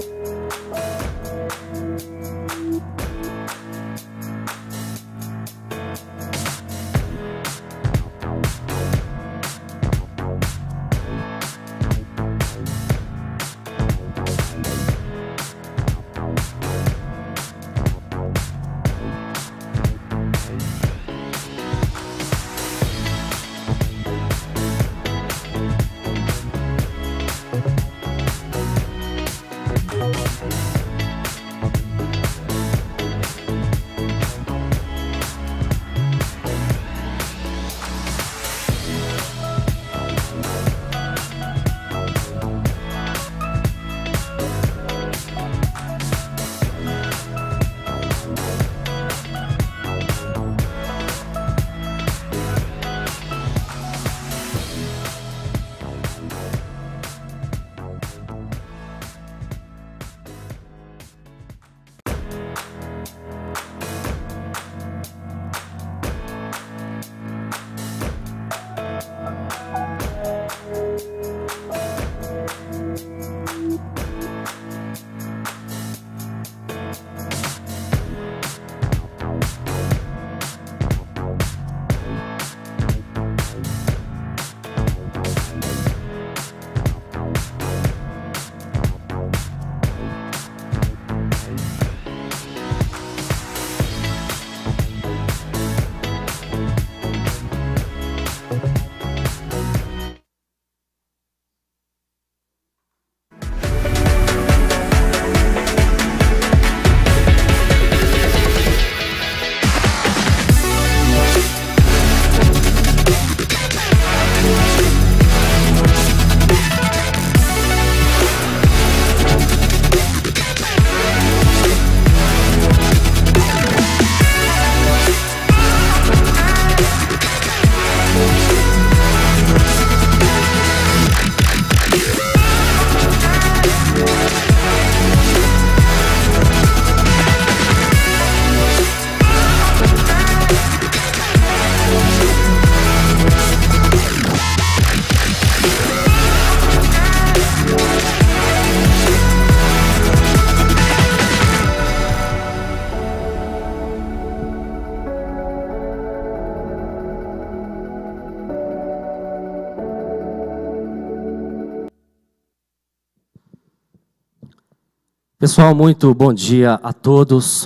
Pessoal, muito bom dia a todos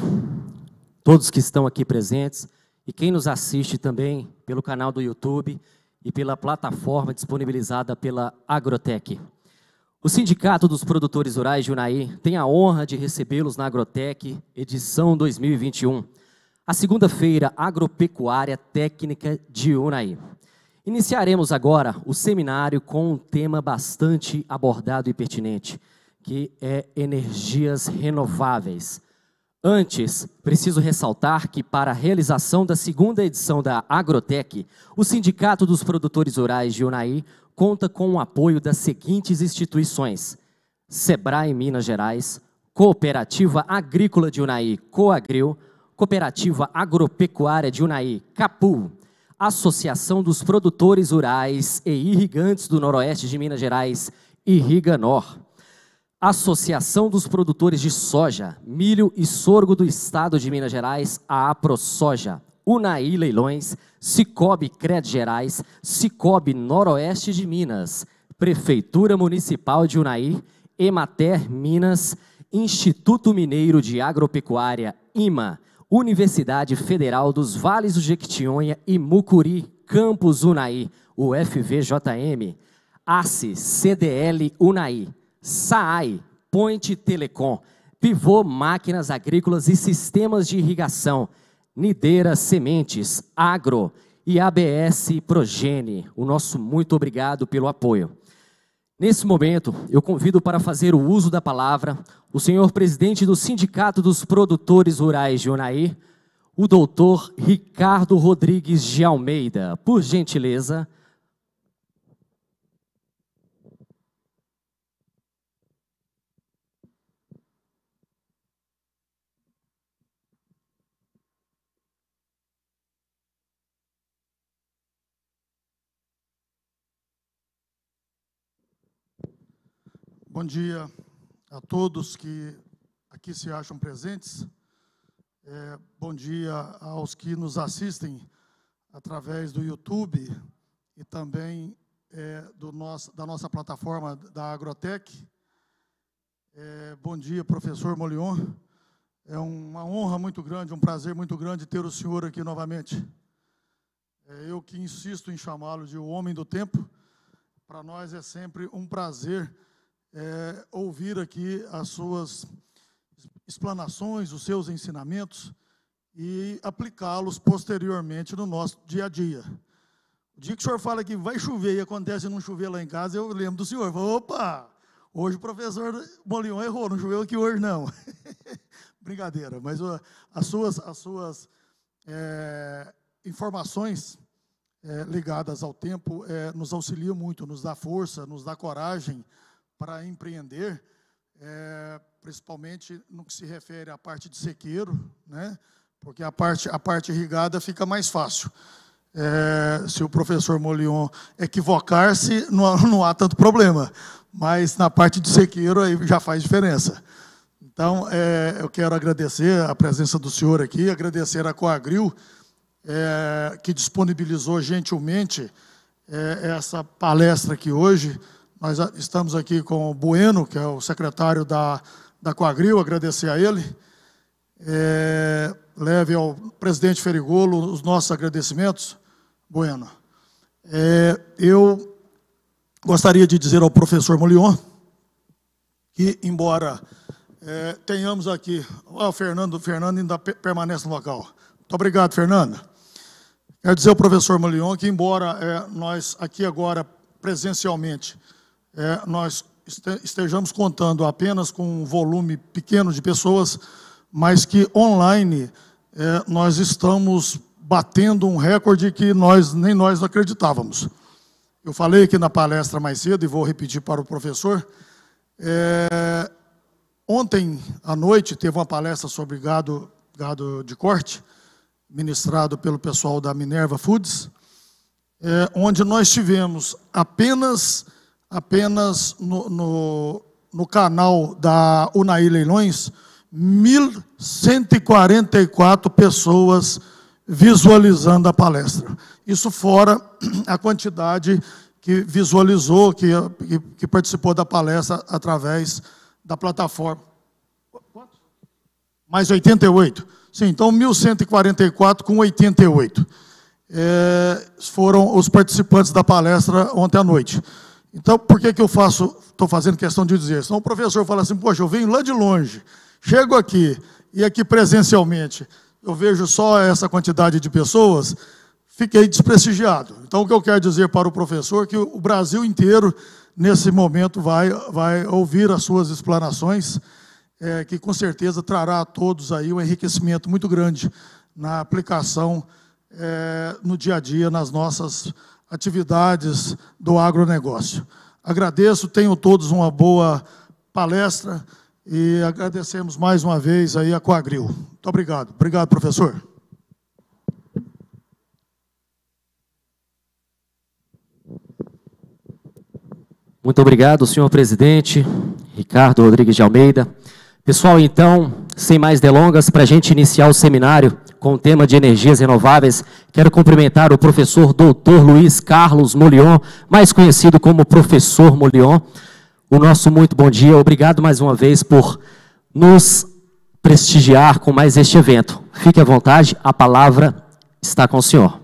que estão aqui presentes e quem nos assiste também pelo canal do YouTube e pela plataforma disponibilizada pela Agrotec. O Sindicato dos Produtores Rurais de Unai tem a honra de recebê-los na Agrotec, edição 2021, a segunda-feira agropecuária técnica de Unai. Iniciaremos agora o seminário com um tema bastante abordado e pertinente, que é energias renováveis. Antes, preciso ressaltar que para a realização da segunda edição da Agrotec, o Sindicato dos Produtores Rurais de Unai conta com o apoio das seguintes instituições: Sebrae Minas Gerais, Cooperativa Agrícola de Unai, Coagril, Cooperativa Agropecuária de Unai, Capu, Associação dos Produtores Rurais e Irrigantes do Noroeste de Minas Gerais, Irriganor, Associação dos Produtores de Soja, Milho e Sorgo do Estado de Minas Gerais, a AproSoja, Unai Leilões, Cicobi Cred Gerais, Cicobi Noroeste de Minas, Prefeitura Municipal de Unai, Emater Minas, Instituto Mineiro de Agropecuária, IMA, Universidade Federal dos Vales do Jequitinhonha e Mucuri, Campus Unai, UFVJM, ACE, CDL Unai, SAAI, Point Telecom, Pivô Máquinas Agrícolas e Sistemas de Irrigação, Nideira Sementes, Agro e ABS Progene. O nosso muito obrigado pelo apoio. Nesse momento, eu convido para fazer o uso da palavra o senhor presidente do Sindicato dos Produtores Rurais de Unai, o doutor Ricardo Rodrigues de Almeida. Por gentileza. Bom dia a todos que aqui se acham presentes. Bom dia aos que nos assistem através do YouTube e também da nossa plataforma da Agrotech. Bom dia, professor Molion. É uma honra muito grande, um prazer muito grande ter o senhor aqui novamente. Eu que insisto em chamá-lo de o homem do tempo. Para nós é sempre um prazer ouvir aqui as suas explanações, os seus ensinamentos e aplicá-los posteriormente no nosso dia a dia. O dia que o senhor fala que vai chover e acontece não chover lá em casa, eu lembro do senhor. Opa, hoje o professor Molion errou, não choveu aqui hoje não. Brincadeira, mas as suas informações ligadas ao tempo nos auxiliam muito, nos dá força, nos dá coragem para empreender, principalmente no que se refere à parte de sequeiro, né? Porque a parte irrigada fica mais fácil. Se o professor Molion equivocar-se, não há tanto problema, mas na parte de sequeiro aí já faz diferença. Então, eu quero agradecer a presença do senhor aqui, agradecer a Coagril, que disponibilizou gentilmente essa palestra aqui hoje. Nós estamos aqui com o Bueno, que é o secretário da Coagril, agradecer a ele. Leve ao presidente Ferigolo os nossos agradecimentos. Bueno. Eu gostaria de dizer ao professor Molion que, embora tenhamos aqui... o Fernando ainda permanece no local. Muito obrigado, Fernando. Quero dizer ao professor Molion que, embora nós aqui agora, presencialmente, nós estejamos contando apenas com um volume pequeno de pessoas, mas que online nós estamos batendo um recorde que nem nós acreditávamos. Eu falei aqui na palestra mais cedo, e vou repetir para o professor, ontem à noite teve uma palestra sobre gado de corte, ministrado pelo pessoal da Minerva Foods, onde nós tivemos apenas no canal da Unai Leilões, 1.144 pessoas visualizando a palestra. Isso fora a quantidade que visualizou, que participou da palestra através da plataforma. Quantos? Mais 88. Sim, então 1.144 com 88. Foram os participantes da palestra ontem à noite. Então, por que eu estou fazendo questão de dizer? Senão o professor fala assim, poxa, eu venho lá de longe, chego aqui, e aqui presencialmente, eu vejo só essa quantidade de pessoas, fiquei desprestigiado. Então, o que eu quero dizer para o professor é que o Brasil inteiro, nesse momento, vai ouvir as suas explanações, que com certeza trará a todos aí um enriquecimento muito grande na aplicação no dia a dia, nas nossas atividades do agronegócio. Agradeço, tenham todos uma boa palestra e agradecemos mais uma vez aí a Coagril. Muito obrigado. Obrigado, professor. Muito obrigado, senhor presidente, Ricardo Rodrigues de Almeida. Pessoal, então, sem mais delongas, para a gente iniciar o seminário com o tema de energias renováveis, quero cumprimentar o professor doutor Luiz Carlos Molion, mais conhecido como professor Molion. O nosso muito bom dia, obrigado mais uma vez por nos prestigiar com mais este evento. Fique à vontade, a palavra está com o senhor.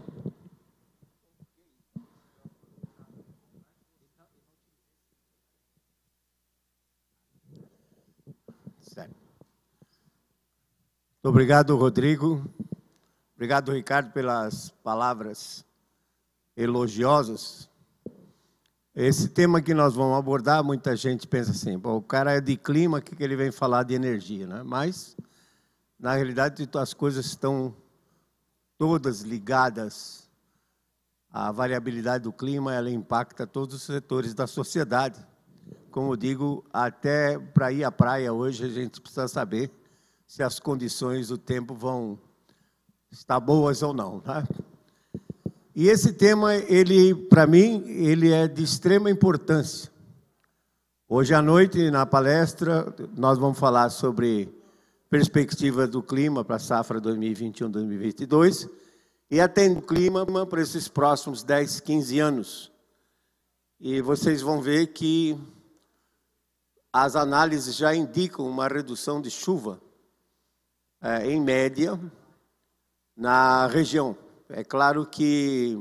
Obrigado, Rodrigo. Obrigado, Ricardo, pelas palavras elogiosas. Esse tema que nós vamos abordar, muita gente pensa assim, bom, o cara é de clima, o que ele vem falar de energia, né? Mas, na realidade, as coisas estão todas ligadas à variabilidade do clima, ela impacta todos os setores da sociedade. Como eu digo, até para ir à praia hoje, a gente precisa saber se as condições do tempo vão estar boas ou não, tá? E esse tema, para mim, ele é de extrema importância. Hoje à noite, na palestra, nós vamos falar sobre perspectiva do clima para a safra 2021-2022 e atende o clima para esses próximos 10, 15 anos. E vocês vão ver que as análises já indicam uma redução de chuva, em média, na região. É claro que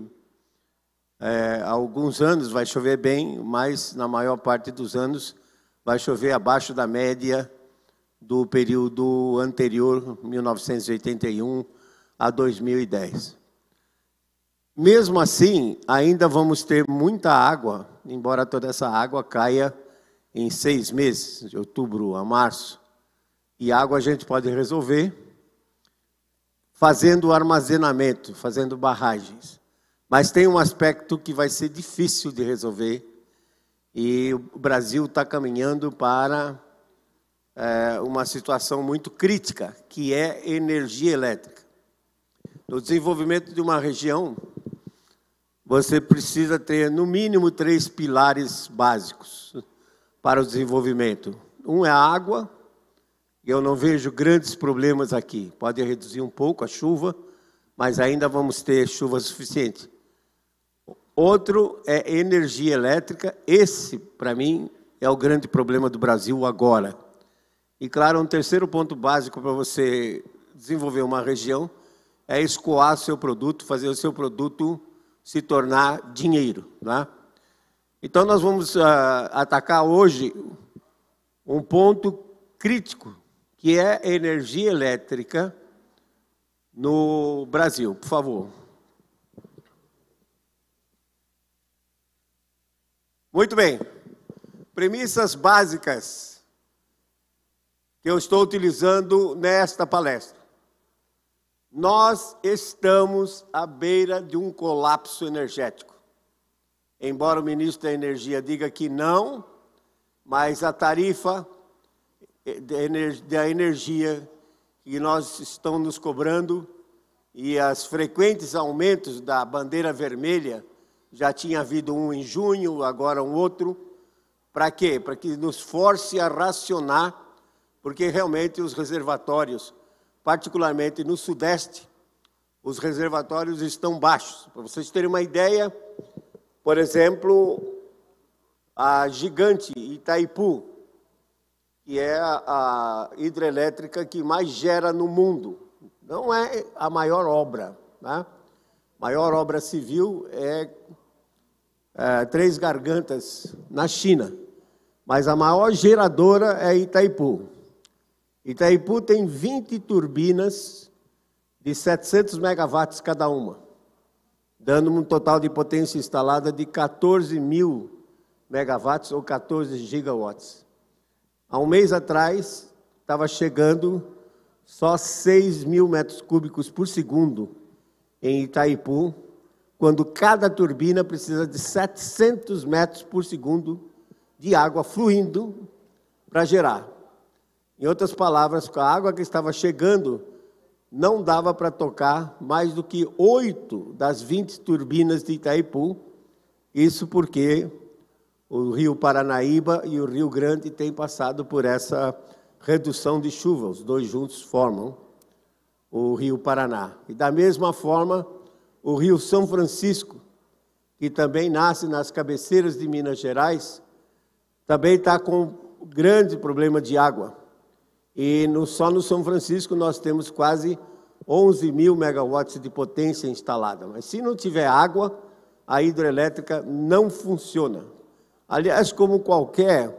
alguns anos vai chover bem, mas na maior parte dos anos vai chover abaixo da média do período anterior, 1981 a 2010. Mesmo assim, ainda vamos ter muita água, embora toda essa água caia em 6 meses, de outubro a março. E água a gente pode resolver fazendo armazenamento, fazendo barragens. Mas tem um aspecto que vai ser difícil de resolver, e o Brasil está caminhando para uma situação muito crítica, que é energia elétrica. No desenvolvimento de uma região, você precisa ter, no mínimo, 3 pilares básicos para o desenvolvimento. Um é a água, e eu não vejo grandes problemas aqui. Pode reduzir um pouco a chuva, mas ainda vamos ter chuva suficiente. Outro é energia elétrica. Esse, para mim, é o grande problema do Brasil agora. E, claro, um terceiro ponto básico para você desenvolver uma região é escoar seu produto, fazer o seu produto se tornar dinheiro, né? Então, nós vamos atacar hoje um ponto crítico, que é a energia elétrica no Brasil. Por favor. Muito bem. Premissas básicas que eu estou utilizando nesta palestra. Nós estamos à beira de um colapso energético. Embora o ministro da Energia diga que não, mas a tarifa da energia que nós estamos nos cobrando e as frequentes aumentos da bandeira vermelha, já tinha havido um em junho, agora um outro. Para quê? Para que nos force a racionar, porque realmente os reservatórios, particularmente no Sudeste, os reservatórios estão baixos. Para vocês terem uma ideia, por exemplo, a gigante Itaipu, que é a hidrelétrica que mais gera no mundo. Não é a maior obra, né? A maior obra civil é Três Gargantas, na China. Mas a maior geradora é Itaipu. Itaipu tem 20 turbinas de 700 megawatts cada uma, dando um total de potência instalada de 14 mil megawatts ou 14 gigawatts. Há um mês atrás, estava chegando só 6 mil metros cúbicos por segundo em Itaipu, quando cada turbina precisa de 700 metros por segundo de água fluindo para gerar. Em outras palavras, com a água que estava chegando, não dava para tocar mais do que 8 das 20 turbinas de Itaipu, isso porque o Rio Paranaíba e o Rio Grande têm passado por essa redução de chuva, os dois juntos formam o Rio Paraná. E da mesma forma, o Rio São Francisco, que também nasce nas cabeceiras de Minas Gerais, também está com um grande problema de água. E só no São Francisco nós temos quase 11 mil megawatts de potência instalada. Mas se não tiver água, a hidrelétrica não funciona. Aliás, como qualquer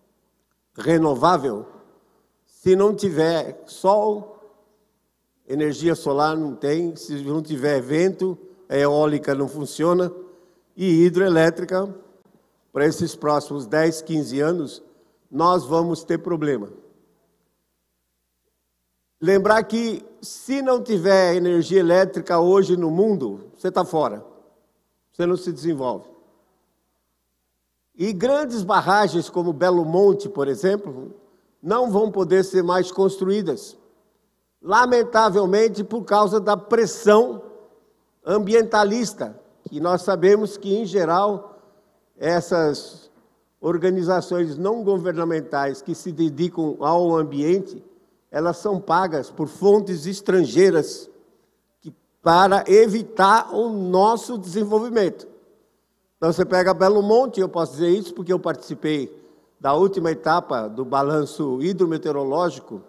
renovável, se não tiver sol, energia solar não tem, se não tiver vento, a eólica não funciona, e hidrelétrica, para esses próximos 10, 15 anos, nós vamos ter problema. Lembrar que, se não tiver energia elétrica hoje no mundo, você está fora, você não se desenvolve. E grandes barragens como Belo Monte, por exemplo, não vão poder ser mais construídas. Lamentavelmente, por causa da pressão ambientalista, que nós sabemos que, em geral, essas organizações não governamentais que se dedicam ao ambiente, elas são pagas por fontes estrangeiras para evitar o nosso desenvolvimento. Então, você pega Belo Monte, eu posso dizer isso porque eu participei da última etapa do balanço hidrometeorológico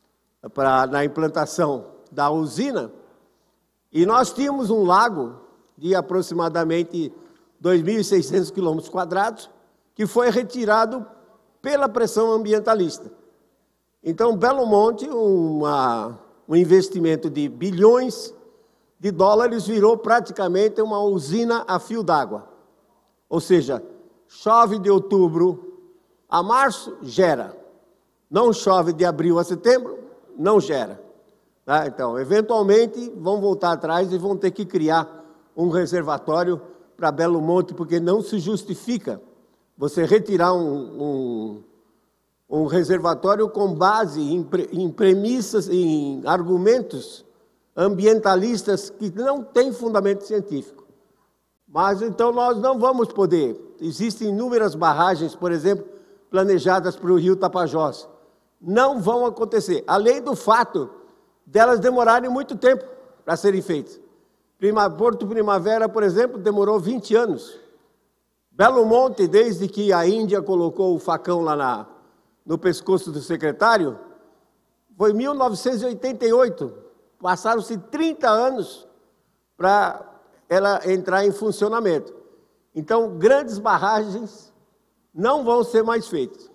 na implantação da usina, e nós tínhamos um lago de aproximadamente 2.600 km², que foi retirado pela pressão ambientalista. Então, Belo Monte, um investimento de bilhões de dólares, virou praticamente uma usina a fio d'água. Ou seja, chove de outubro a março, gera. Não chove de abril a setembro, não gera. Tá? Então, eventualmente, vão voltar atrás e vão ter que criar um reservatório para Belo Monte, porque não se justifica você retirar um reservatório com base em premissas, em argumentos ambientalistas que não têm fundamento científico. Mas, então, nós não vamos poder. Existem inúmeras barragens, por exemplo, planejadas para o rio Tapajós. Não vão acontecer, além do fato delas demorarem muito tempo para serem feitas. Porto Primavera, por exemplo, demorou 20 anos. Belo Monte, desde que a Índia colocou o facão lá no pescoço do secretário, foi 1988. Passaram-se 30 anos para ela entrar em funcionamento. Então, grandes barragens não vão ser mais feitas.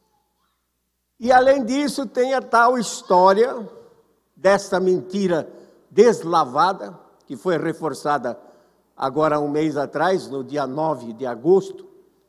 E, além disso, tem a tal história dessa mentira deslavada, que foi reforçada agora um mês atrás, no dia 9 de agosto,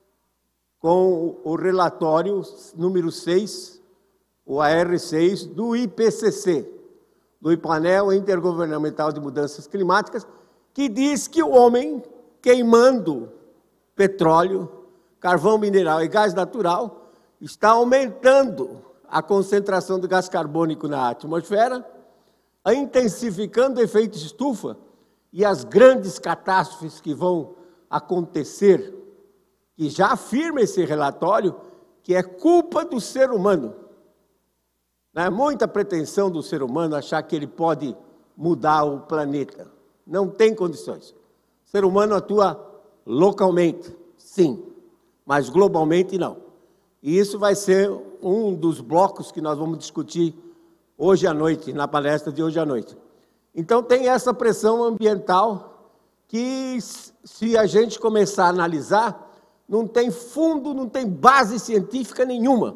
com o relatório número 6, o AR6, do IPCC, do Painel Intergovernamental de Mudanças Climáticas, que diz que o homem, queimando petróleo, carvão mineral e gás natural, está aumentando a concentração de gás carbônico na atmosfera, intensificando o efeito estufa, e as grandes catástrofes que vão acontecer, que já afirma esse relatório, que é culpa do ser humano. Não é muita pretensão do ser humano achar que ele pode mudar o planeta. Não tem condições. O ser humano atua localmente, sim, mas globalmente não. E isso vai ser um dos blocos que nós vamos discutir hoje à noite, na palestra de hoje à noite. Então, tem essa pressão ambiental que, se a gente começar a analisar, não tem fundo, não tem base científica nenhuma.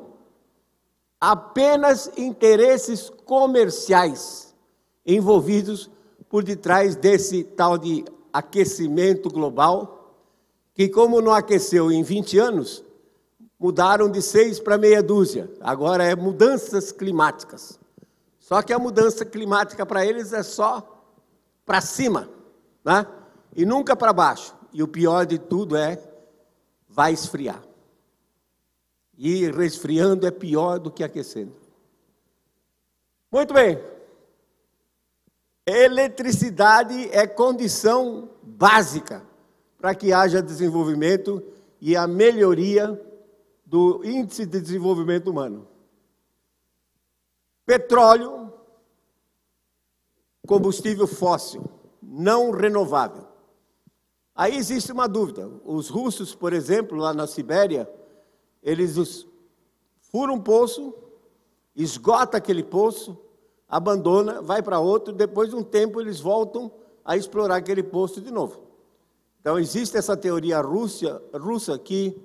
Apenas interesses comerciais envolvidos por detrás desse tal de aquecimento global, que, como não aqueceu em 20 anos, mudaram de 6 para meia dúzia. Agora é mudanças climáticas. Só que a mudança climática para eles é só para cima, né? E nunca para baixo. E o pior de tudo vai esfriar. E resfriando é pior do que aquecendo. Muito bem. Eletricidade é condição básica para que haja desenvolvimento e a melhoria do índice de desenvolvimento humano. Petróleo, combustível fóssil, não renovável. Aí existe uma dúvida. Os russos, por exemplo, lá na Sibéria, eles furam um poço, esgota aquele poço, abandona, vai para outro, depois de um tempo eles voltam a explorar aquele poço de novo. Então, existe essa teoria russa que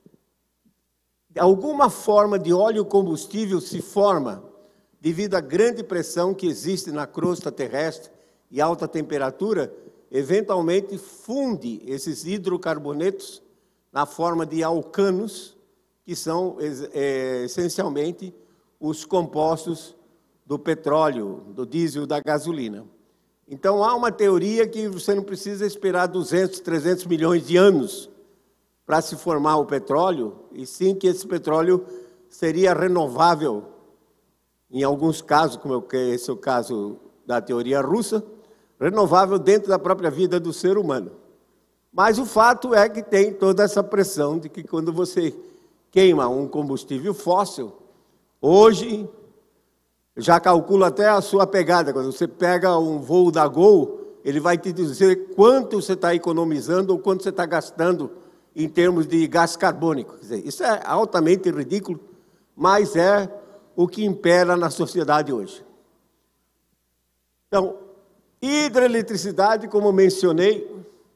alguma forma de óleo combustível se forma devido à grande pressão que existe na crosta terrestre e alta temperatura, eventualmente funde esses hidrocarbonetos na forma de alcanos, que são essencialmente os compostos do petróleo, do diesel, da gasolina. Então, há uma teoria que você não precisa esperar 200, 300 milhões de anos para se formar o petróleo, e sim que esse petróleo seria renovável, em alguns casos, como esse é o caso da teoria russa, renovável dentro da própria vida do ser humano. Mas o fato é que tem toda essa pressão de que quando você queima um combustível fóssil, hoje já calcula até a sua pegada. Quando você pega um voo da Gol, ele vai te dizer quanto você está economizando ou quanto você está gastando em termos de gás carbônico. Quer dizer, isso é altamente ridículo, mas é o que impera na sociedade hoje. Então, hidroeletricidade, como mencionei,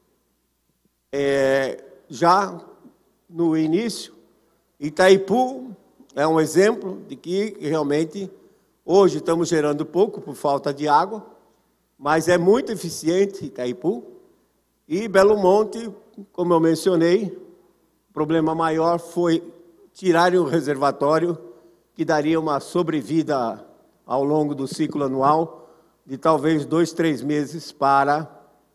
já no início, Itaipu é um exemplo de que realmente hoje estamos gerando pouco por falta de água, mas é muito eficiente Itaipu. E Belo Monte, como eu mencionei, o problema maior foi tirarem o reservatório, que daria uma sobrevida ao longo do ciclo anual de talvez 2, 3 meses para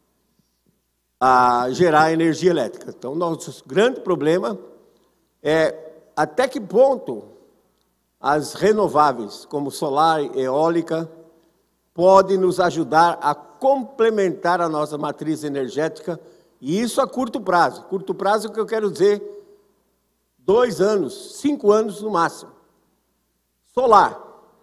gerar energia elétrica. Então, nosso grande problema é até que ponto as renováveis, como solar e eólica, podem nos ajudar a complementar a nossa matriz energética, e isso a curto prazo. Curto prazo é o que eu quero dizer, 2 anos, 5 anos no máximo. Solar.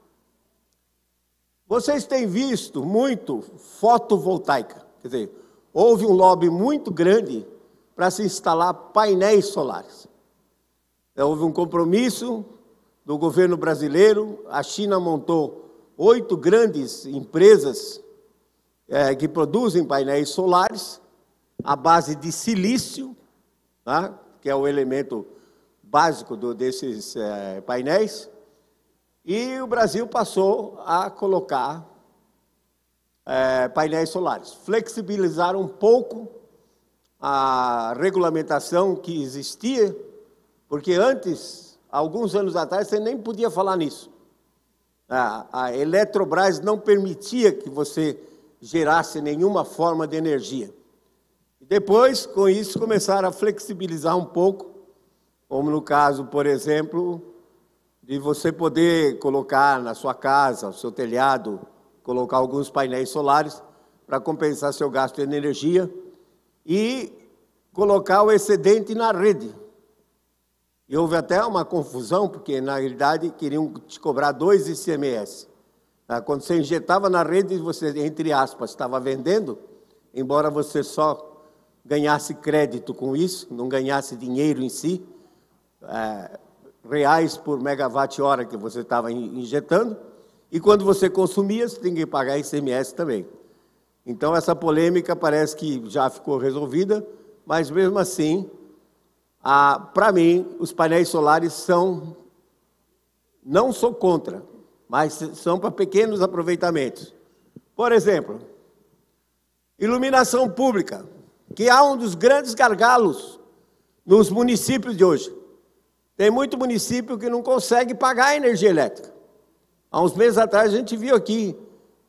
Vocês têm visto muito fotovoltaica, quer dizer, houve um lobby muito grande para se instalar painéis solares. Houve um compromisso do governo brasileiro, a China montou 8 grandes empresas que produzem painéis solares à base de silício, tá? Que é o elemento básico desses painéis, e o Brasil passou a colocar painéis solares. Flexibilizaram um pouco a regulamentação que existia, porque antes, alguns anos atrás, você nem podia falar nisso. A Eletrobras não permitia que você gerasse nenhuma forma de energia. Depois, com isso, começaram a flexibilizar um pouco, como no caso, por exemplo, de você poder colocar na sua casa, no seu telhado, colocar alguns painéis solares para compensar seu gasto de energia e colocar o excedente na rede. E houve até uma confusão, porque, na realidade, queriam te cobrar 2 ICMS. Quando você injetava na rede, você, entre aspas, estava vendendo, embora você só ganhasse crédito com isso, não ganhasse dinheiro em si, reais por megawatt-hora que você estava injetando, e quando você consumia, você tem que pagar ICMS também. Então, essa polêmica parece que já ficou resolvida, mas, mesmo assim, para mim, os painéis solares não sou contra, mas são para pequenos aproveitamentos. Por exemplo, iluminação pública, que é um dos grandes gargalos nos municípios de hoje. Tem muito município que não consegue pagar a energia elétrica. Há uns meses atrás, a gente viu aqui,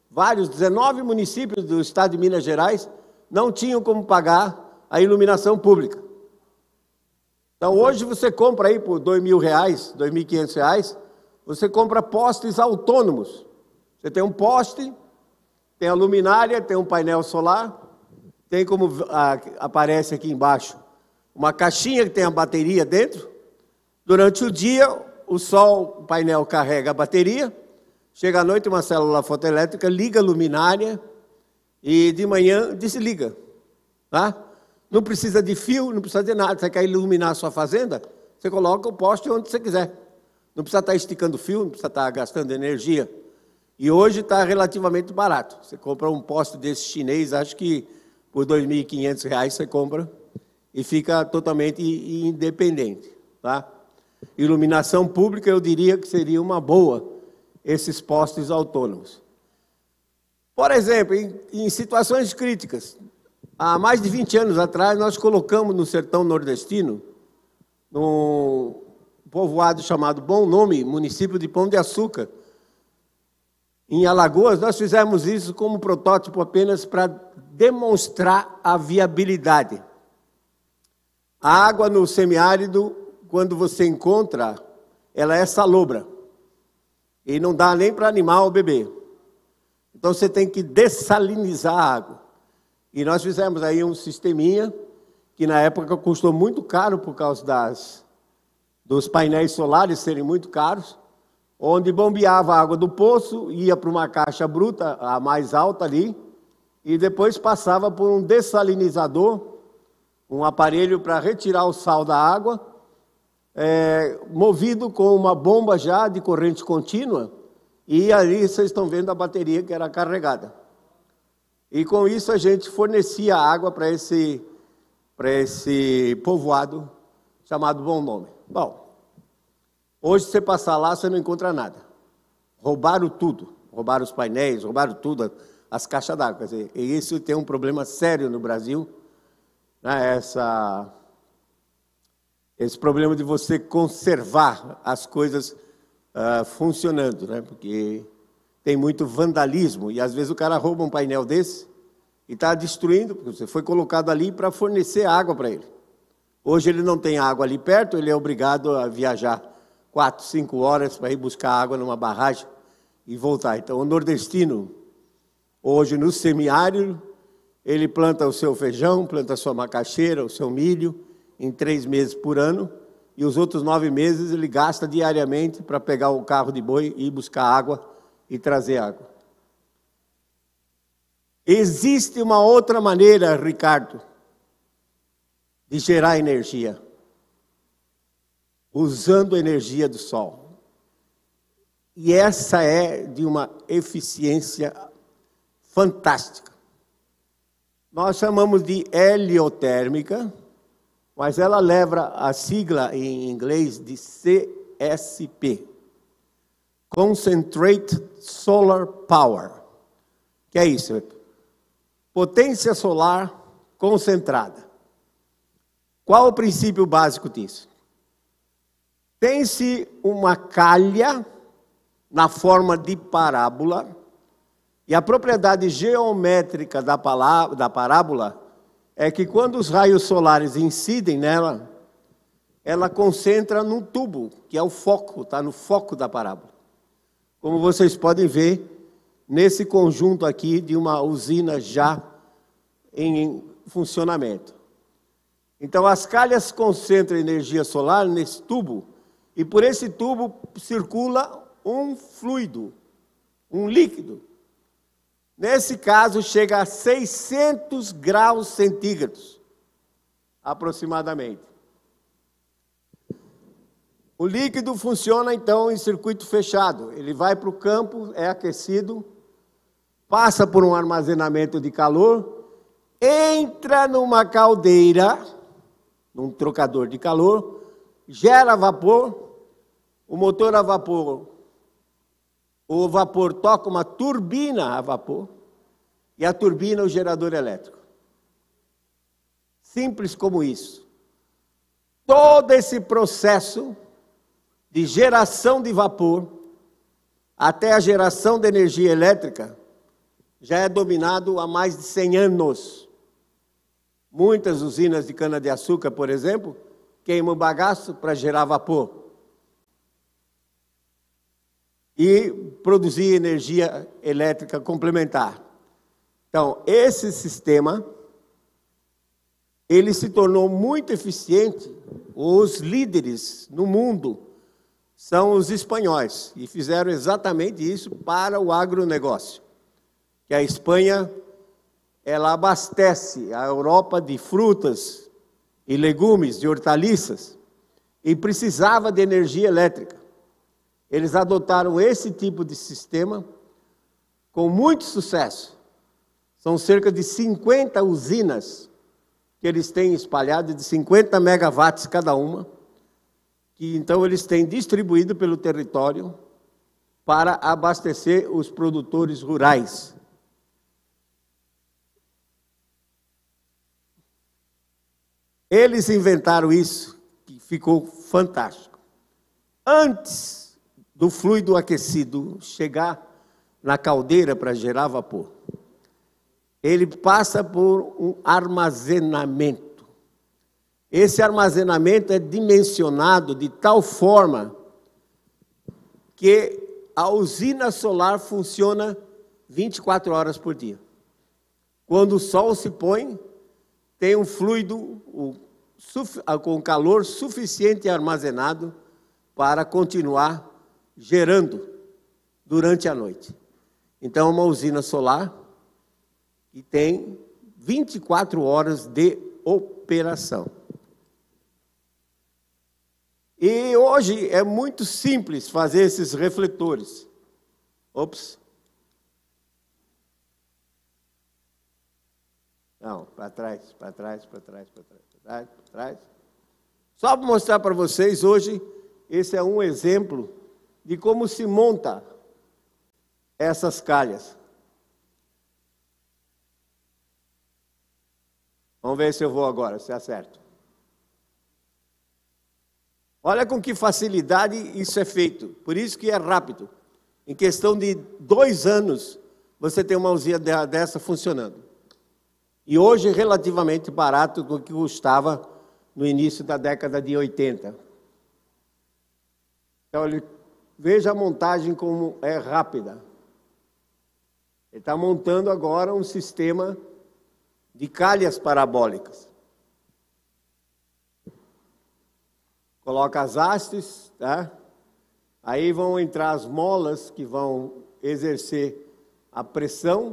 19 municípios do estado de Minas Gerais não tinham como pagar a iluminação pública. Então, hoje você compra aí por R$2.000, R$2.500, você compra postes autônomos. Você tem um poste, tem a luminária, tem um painel solar, tem como aparece aqui embaixo, uma caixinha que tem a bateria dentro. Durante o dia, o painel carrega a bateria, chega à noite uma célula fotoelétrica, liga a luminária e de manhã desliga. Tá? Não precisa de fio, não precisa de nada. Você quer iluminar a sua fazenda? Você coloca o poste onde você quiser. Não precisa estar esticando fio, não precisa estar gastando energia. E hoje está relativamente barato. Você compra um poste desse chinês, acho que por R$2.500 você compra e fica totalmente independente. Tá? Iluminação pública, eu diria que seria uma boa, esses postes autônomos. Por exemplo, em situações críticas, há mais de 20 anos atrás, nós colocamos no sertão nordestino, num povoado chamado Bom Nome, município de Pão de Açúcar, em Alagoas, nós fizemos isso como protótipo apenas para demonstrar a viabilidade. A água no semiárido, quando você encontra, ela é salobra. E não dá nem para animal beber. Então você tem que dessalinizar a água. E nós fizemos aí um sisteminha, que na época custou muito caro por causa dos painéis solares serem muito caros, onde bombeava a água do poço, ia para uma caixa bruta, a mais alta ali, e depois passava por um dessalinizador, um aparelho para retirar o sal da água, movido com uma bomba já de corrente contínua, e ali vocês estão vendo a bateria que era carregada. E com isso a gente fornecia água para esse povoado chamado Bom Nome. Bom, hoje você passar lá, você não encontra nada. Roubaram tudo, roubaram os painéis, roubaram tudo, as caixas d'água. Quer dizer, e isso tem um problema sério no Brasil, né? Esse problema de você conservar as coisas funcionando, né? Porque tem muito vandalismo, e às vezes o cara rouba um painel desse e está destruindo, porque você foi colocado ali para fornecer água para ele. Hoje ele não tem água ali perto, ele é obrigado a viajar 4, 5 horas para ir buscar água numa barragem e voltar. Então, o nordestino, hoje no semiárido, ele planta o seu feijão, planta a sua macaxeira, o seu milho, em 3 meses por ano, e os outros 9 meses ele gasta diariamente para pegar o carro de boi e ir buscar água e trazer água. Existe uma outra maneira, Ricardo, de gerar energia, usando a energia do sol. E essa é de uma eficiência fantástica. Nós chamamos de heliotérmica, mas ela leva a sigla em inglês de CSP, Concentrated Solar Power. Que é isso? Potência solar concentrada. Qual o princípio básico disso? Tem-se uma calha na forma de parábola, e a propriedade geométrica da parábola é que quando os raios solares incidem nela, ela concentra num tubo, que é o foco, está no foco da parábola. Como vocês podem ver, nesse conjunto aqui de uma usina já em funcionamento. Então, as calhas concentram energia solar nesse tubo, e por esse tubo circula um fluido, um líquido. Nesse caso, chega a 600 graus centígrados, aproximadamente. O líquido funciona, então, em circuito fechado. Ele vai para o campo, é aquecido, passa por um armazenamento de calor, entra numa caldeira, num trocador de calor, gera vapor, o motor a vapor, o vapor toca uma turbina a vapor, e a turbina é o gerador elétrico. Simples como isso. Todo esse processo de geração de vapor até a geração de energia elétrica já é dominado há mais de 100 anos. Muitas usinas de cana-de-açúcar, por exemplo, queimam bagaço para gerar vapor e produzir energia elétrica complementar. Então, esse sistema, ele se tornou muito eficiente. Os líderes no mundo são os espanhóis, e fizeram exatamente isso para o agronegócio. Que a Espanha, ela abastece a Europa de frutas e legumes, de hortaliças, e precisava de energia elétrica. Eles adotaram esse tipo de sistema com muito sucesso. São cerca de 50 usinas que eles têm espalhadas, de 50 megawatts cada uma, que então eles têm distribuído pelo território para abastecer os produtores rurais. Eles inventaram isso, que ficou fantástico. Antes do fluido aquecido chegar na caldeira para gerar vapor, ele passa por um armazenamento. Esse armazenamento é dimensionado de tal forma que a usina solar funciona 24 horas por dia. Quando o sol se põe, tem um fluido, com calor suficiente armazenado para continuar gerando durante a noite. Então, é uma usina solar que tem 24 horas de operação. E hoje é muito simples fazer esses refletores. Ops. Não, para trás, para trás, para trás, para trás, para trás, para trás. Só para mostrar para vocês, hoje, esse é um exemplo de como se monta essas calhas. Vamos ver se eu vou agora, se acerto. Olha com que facilidade isso é feito. Por isso que é rápido. Em questão de 2 anos, você tem uma usina dessa funcionando. E hoje, relativamente barato do que custava no início da década de 80. Então, veja a montagem como é rápida. Ele está montando agora um sistema de calhas parabólicas. Coloca as hastes, tá? Aí vão entrar as molas que vão exercer a pressão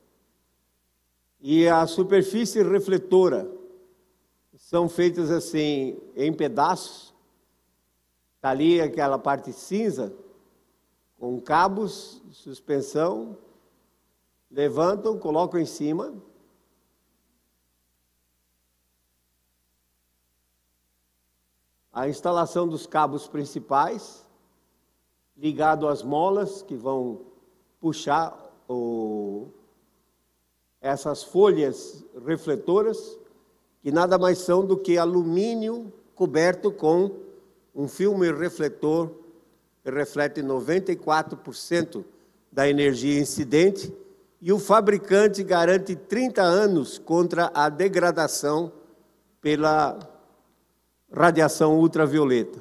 e a superfície refletora. São feitas assim em pedaços. Está ali aquela parte cinza com cabos de suspensão. Levantam, colocam em cima. A instalação dos cabos principais, ligado às molas que vão puxar essas folhas refletoras, que nada mais são do que alumínio coberto com um filme refletor que reflete 94% da energia incidente, e o fabricante garante 30 anos contra a degradação pela radiação ultravioleta.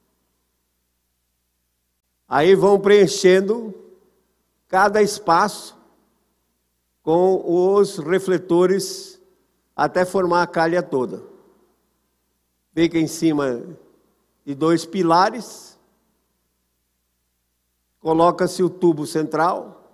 Aí vão preenchendo cada espaço com os refletores até formar a calha toda. Fica em cima de 2 pilares, coloca-se o tubo central,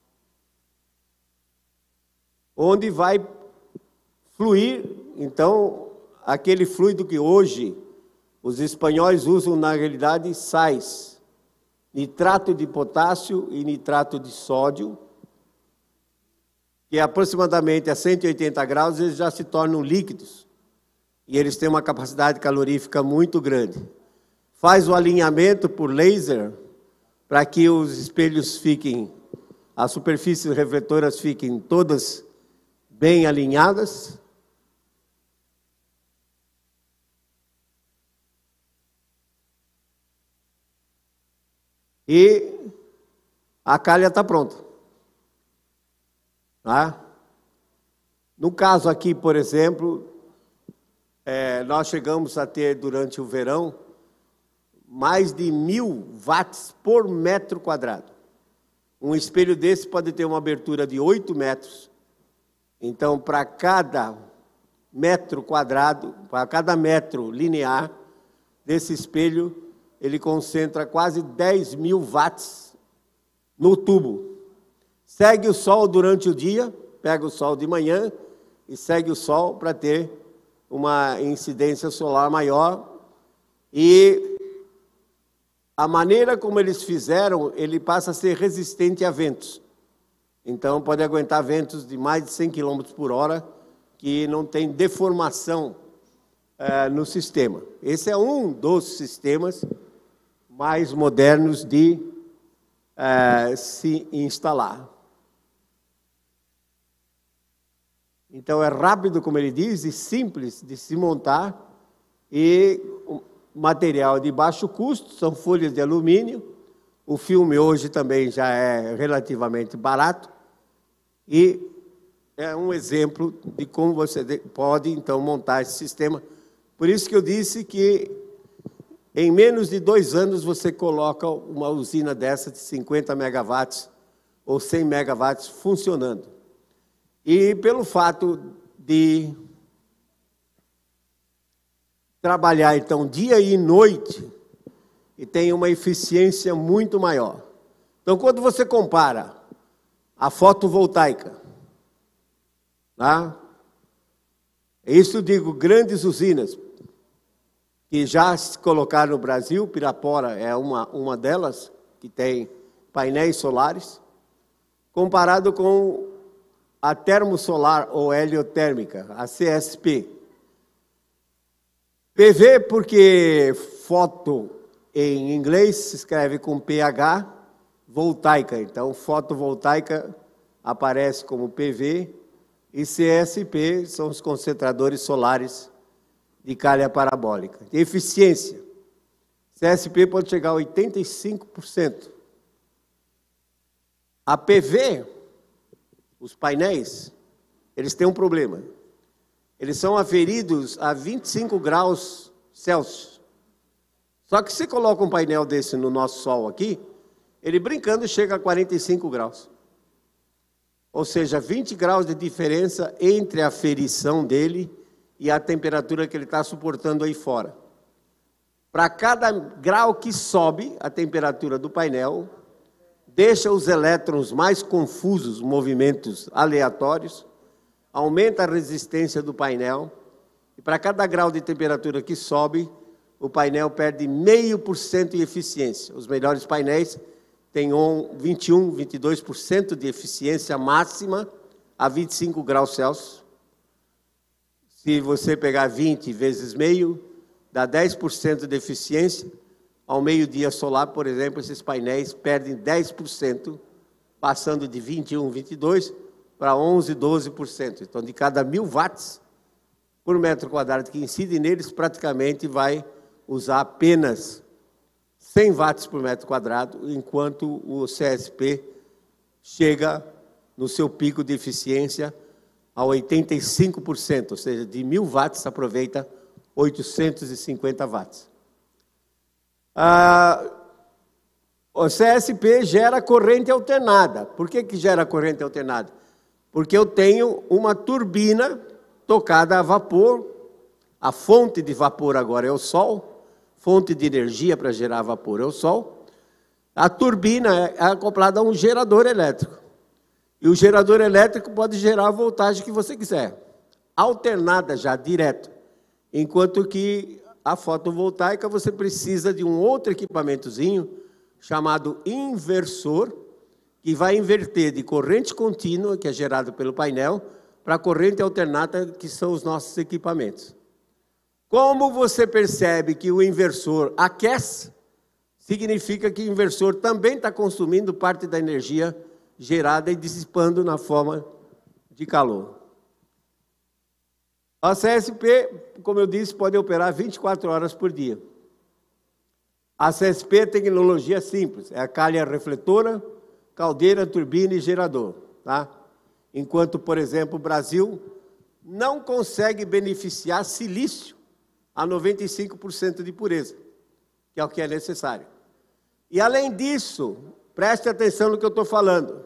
onde vai fluir, então, aquele fluido que hoje os espanhóis usam, na realidade, sais, nitrato de potássio e nitrato de sódio, que aproximadamente a 180 graus eles já se tornam líquidos, e eles têm uma capacidade calorífica muito grande. Faz o alinhamento por laser, para que os espelhos fiquem, as superfícies refletoras fiquem todas bem alinhadas. E a calha está pronta. Tá? No caso aqui, por exemplo, nós chegamos a ter, durante o verão, mais de 1000 watts por metro quadrado. Um espelho desse pode ter uma abertura de 8 metros. Então, para cada metro quadrado, para cada metro linear desse espelho, ele concentra quase 10.000 watts no tubo. Segue o sol durante o dia, pega o sol de manhã e segue o sol para ter uma incidência solar maior. E a maneira como eles fizeram, ele passa a ser resistente a ventos. Então, pode aguentar ventos de mais de 100 km por hora, que não tem deformação no sistema. Esse é um dos sistemas mais modernos de se instalar. Então, é rápido, como ele diz, e simples de se montar, e material de baixo custo, são folhas de alumínio. O filme hoje também já é relativamente barato, e é um exemplo de como você pode, então, montar esse sistema. Por isso que eu disse que em menos de 2 anos você coloca uma usina dessa de 50 megawatts ou 100 megawatts funcionando. E pelo fato de trabalhar, então, dia e noite, e tem uma eficiência muito maior. Então, quando você compara a fotovoltaica, tá? Isso eu digo, grandes usinas, que já se colocaram no Brasil, Pirapora é uma delas, que tem painéis solares, comparado com a termosolar ou heliotérmica, a CSP. PV, porque foto em inglês se escreve com PH, voltaica. Então, fotovoltaica aparece como PV e CSP são os concentradores solares de calha parabólica. De eficiência, CSP pode chegar a 85%. A PV, os painéis, eles têm um problema. Eles são aferidos a 25 graus Celsius. Só que se coloca um painel desse no nosso sol aqui, ele brincando chega a 45 graus. Ou seja, 20 graus de diferença entre a aferição dele e a temperatura que ele está suportando aí fora. Para cada grau que sobe a temperatura do painel, deixa os elétrons mais confusos, movimentos aleatórios, aumenta a resistência do painel, e para cada grau de temperatura que sobe, o painel perde 0,5% de eficiência. Os melhores painéis têm 21, 22% de eficiência máxima a 25 graus Celsius. Se você pegar 20 vezes meio, dá 10% de eficiência. Ao meio-dia solar, por exemplo, esses painéis perdem 10%, passando de 21, 22 para 11, 12%. Então, de cada 1.000 watts por metro quadrado que incide neles, praticamente vai usar apenas 100 watts por metro quadrado, enquanto o CSP chega no seu pico de eficiência a 85%, ou seja, de 1.000 watts aproveita 850 watts. O CSP gera corrente alternada. Por que gera corrente alternada? Porque eu tenho uma turbina tocada a vapor, a fonte de vapor agora é o sol, fonte de energia para gerar vapor é o sol, a turbina é acoplada a um gerador elétrico, e o gerador elétrico pode gerar a voltagem que você quiser, alternada já, direto, enquanto que a fotovoltaica você precisa de um outro equipamentozinho chamado inversor, que vai inverter de corrente contínua, que é gerada pelo painel, para a corrente alternada, que são os nossos equipamentos. Como você percebe que o inversor aquece, significa que o inversor também está consumindo parte da energia gerada e dissipando na forma de calor. A CSP, como eu disse, pode operar 24 horas por dia. A CSP é tecnologia simples, é a calha refletora, caldeira, turbina e gerador. Tá? Enquanto, por exemplo, o Brasil não consegue beneficiar silício a 95% de pureza, que é o que é necessário. E, além disso, preste atenção no que eu estou falando.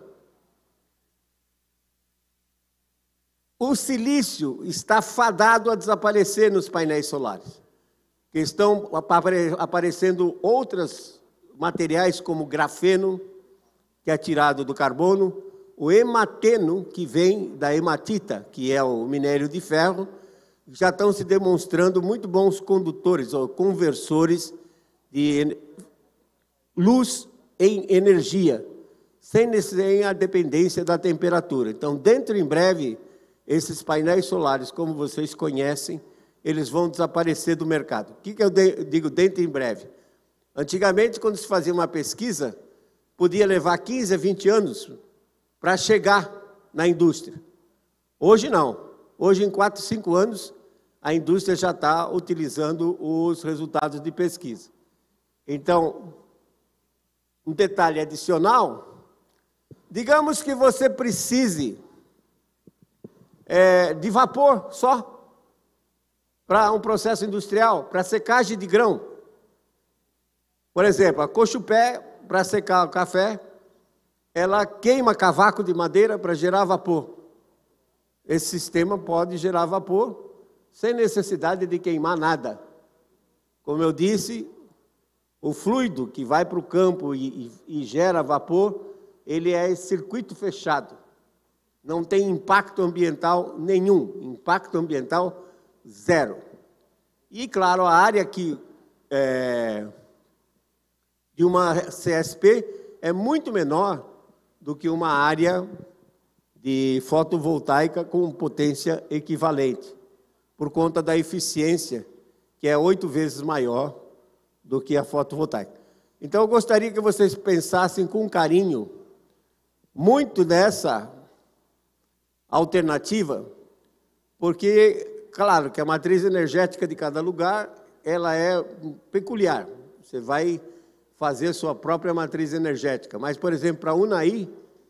O silício está fadado a desaparecer nos painéis solares, que estão aparecendo outros materiais como grafeno, que é tirado do carbono, o hemateno, que vem da hematita, que é o minério de ferro, já estão se demonstrando muito bons condutores ou conversores de luz em energia, sem a dependência da temperatura. Então, dentro em breve, esses painéis solares, como vocês conhecem, eles vão desaparecer do mercado. O que eu digo dentro em breve? Antigamente, quando se fazia uma pesquisa, podia levar 15 a 20 anos para chegar na indústria. Hoje não. Hoje, em 4, 5 anos, a indústria já está utilizando os resultados de pesquisa. Então, um detalhe adicional, digamos que você precise de vapor só, para um processo industrial, para secagem de grão. Por exemplo, a Cochupé, para secar o café, ela queima cavaco de madeira para gerar vapor. Esse sistema pode gerar vapor sem necessidade de queimar nada. Como eu disse, o fluido que vai para o campo e gera vapor, ele é circuito fechado. Não tem impacto ambiental nenhum, impacto ambiental zero. E, claro, a área de uma CSP é muito menor do que uma área de fotovoltaica com potência equivalente, por conta da eficiência, que é 8 vezes maior do que a fotovoltaica. Então, eu gostaria que vocês pensassem com carinho muito nessa alternativa, porque, claro, que a matriz energética de cada lugar, ela é peculiar. Você vai fazer sua própria matriz energética. Mas, por exemplo, para Unai,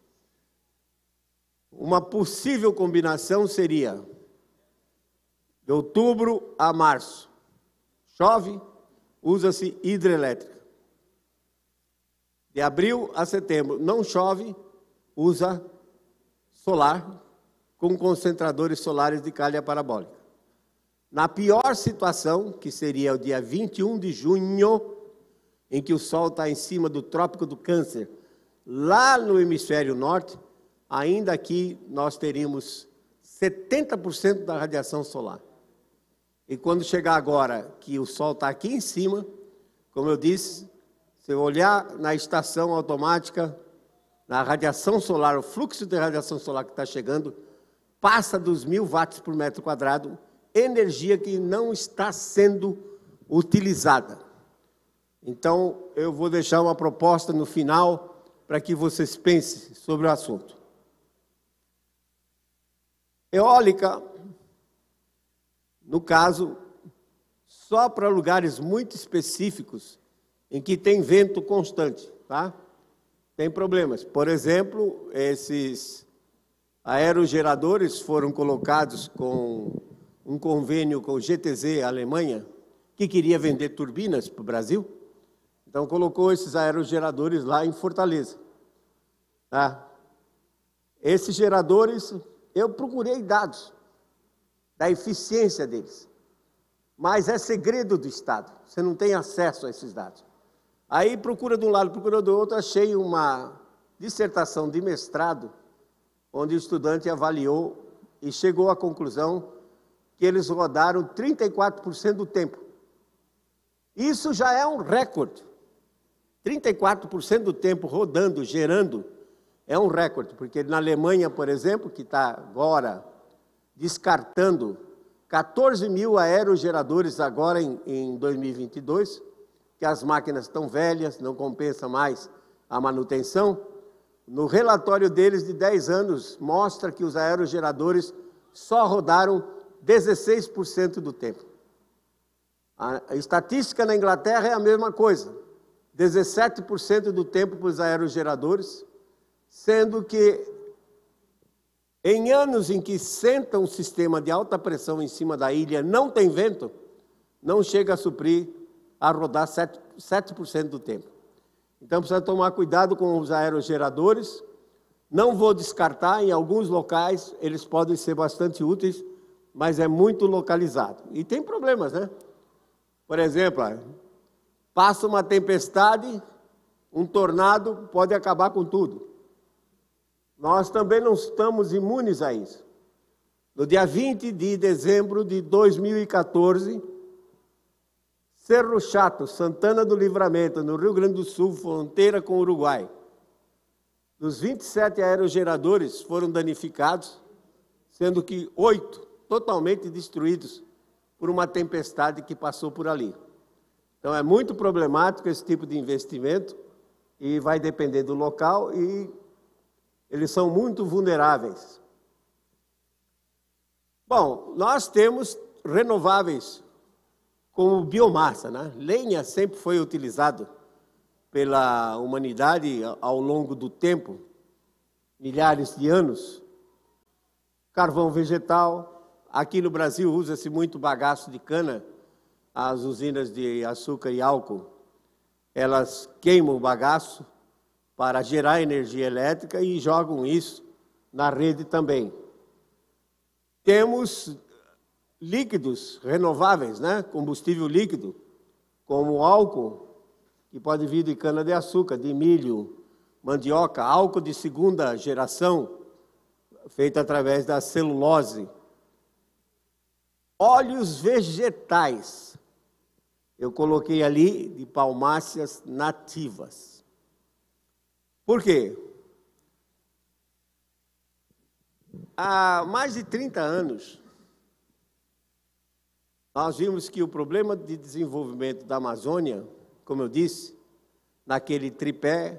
uma possível combinação seria de outubro a março. Chove, usa-se hidrelétrica. De abril a setembro, não chove, usa solar, com concentradores solares de calha parabólica. Na pior situação, que seria o dia 21 de junho, em que o Sol está em cima do Trópico do Câncer, lá no hemisfério norte, ainda aqui nós teríamos 70% da radiação solar. E quando chegar agora, que o Sol está aqui em cima, como eu disse, se eu olhar na estação automática, na radiação solar, o fluxo de radiação solar que está chegando, passa dos 1000 watts por metro quadrado, energia que não está sendo utilizada. Então, eu vou deixar uma proposta no final para que vocês pensem sobre o assunto. Eólica, no caso, só para lugares muito específicos, em que tem vento constante, tá? Tem problemas. Por exemplo, esses aerogeradores foram colocados com um convênio com o GTZ Alemanha, que queria vender turbinas para o Brasil. Então, colocou esses aerogeradores lá em Fortaleza. Tá? Esses geradores, eu procurei dados da eficiência deles, mas é segredo do Estado, você não tem acesso a esses dados. Aí procura de um lado, procura do outro, achei uma dissertação de mestrado, onde o estudante avaliou e chegou à conclusão que eles rodaram 34% do tempo. Isso já é um recorde. 34% do tempo rodando, gerando, é um recorde, porque na Alemanha, por exemplo, que está agora descartando 14 mil aerogeradores agora em 2022, que as máquinas estão velhas, não compensa mais a manutenção. No relatório deles de 10 anos, mostra que os aerogeradores só rodaram 16% do tempo. A estatística na Inglaterra é a mesma coisa, 17% do tempo para os aerogeradores, sendo que em anos em que senta um sistema de alta pressão em cima da ilha, não tem vento, não chega a suprir, a rodar 7% do tempo. Então, precisa tomar cuidado com os aerogeradores. Não vou descartar, em alguns locais, eles podem ser bastante úteis, mas é muito localizado. E tem problemas, né? Por exemplo, passa uma tempestade, um tornado pode acabar com tudo. Nós também não estamos imunes a isso. No dia 20 de dezembro de 2014, Cerro Chato, Santana do Livramento, no Rio Grande do Sul, fronteira com o Uruguai. Dos 27 aerogeradores foram danificados, sendo que 8 totalmente destruídos por uma tempestade que passou por ali. Então, é muito problemático esse tipo de investimento e vai depender do local e eles são muito vulneráveis. Bom, nós temos renováveis como biomassa, né? Lenha sempre foi utilizado pela humanidade ao longo do tempo, milhares de anos. Carvão vegetal, aqui no Brasil usa-se muito bagaço de cana, as usinas de açúcar e álcool, elas queimam o bagaço para gerar energia elétrica e jogam isso na rede também. Temos líquidos renováveis, né? Combustível líquido, como álcool, que pode vir de cana-de-açúcar, de milho, mandioca, álcool de segunda geração, feito através da celulose. Óleos vegetais, eu coloquei ali de palmáceas nativas. Por quê? Há mais de 30 anos, nós vimos que o problema de desenvolvimento da Amazônia, como eu disse, naquele tripé,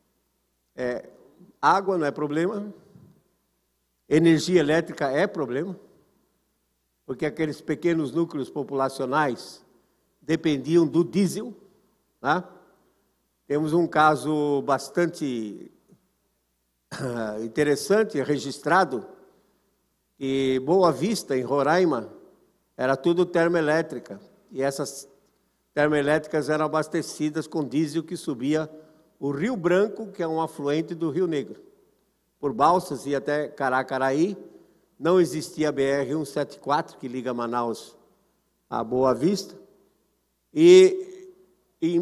água não é problema, energia elétrica é problema, porque aqueles pequenos núcleos populacionais dependiam do diesel, né? Temos um caso bastante interessante, registrado, que Boa Vista, em Roraima, era tudo termoelétrica, e essas termoelétricas eram abastecidas com diesel que subia o Rio Branco, que é um afluente do Rio Negro, por balsas e até Caracaraí. Não existia a BR-174, que liga Manaus a Boa Vista, e em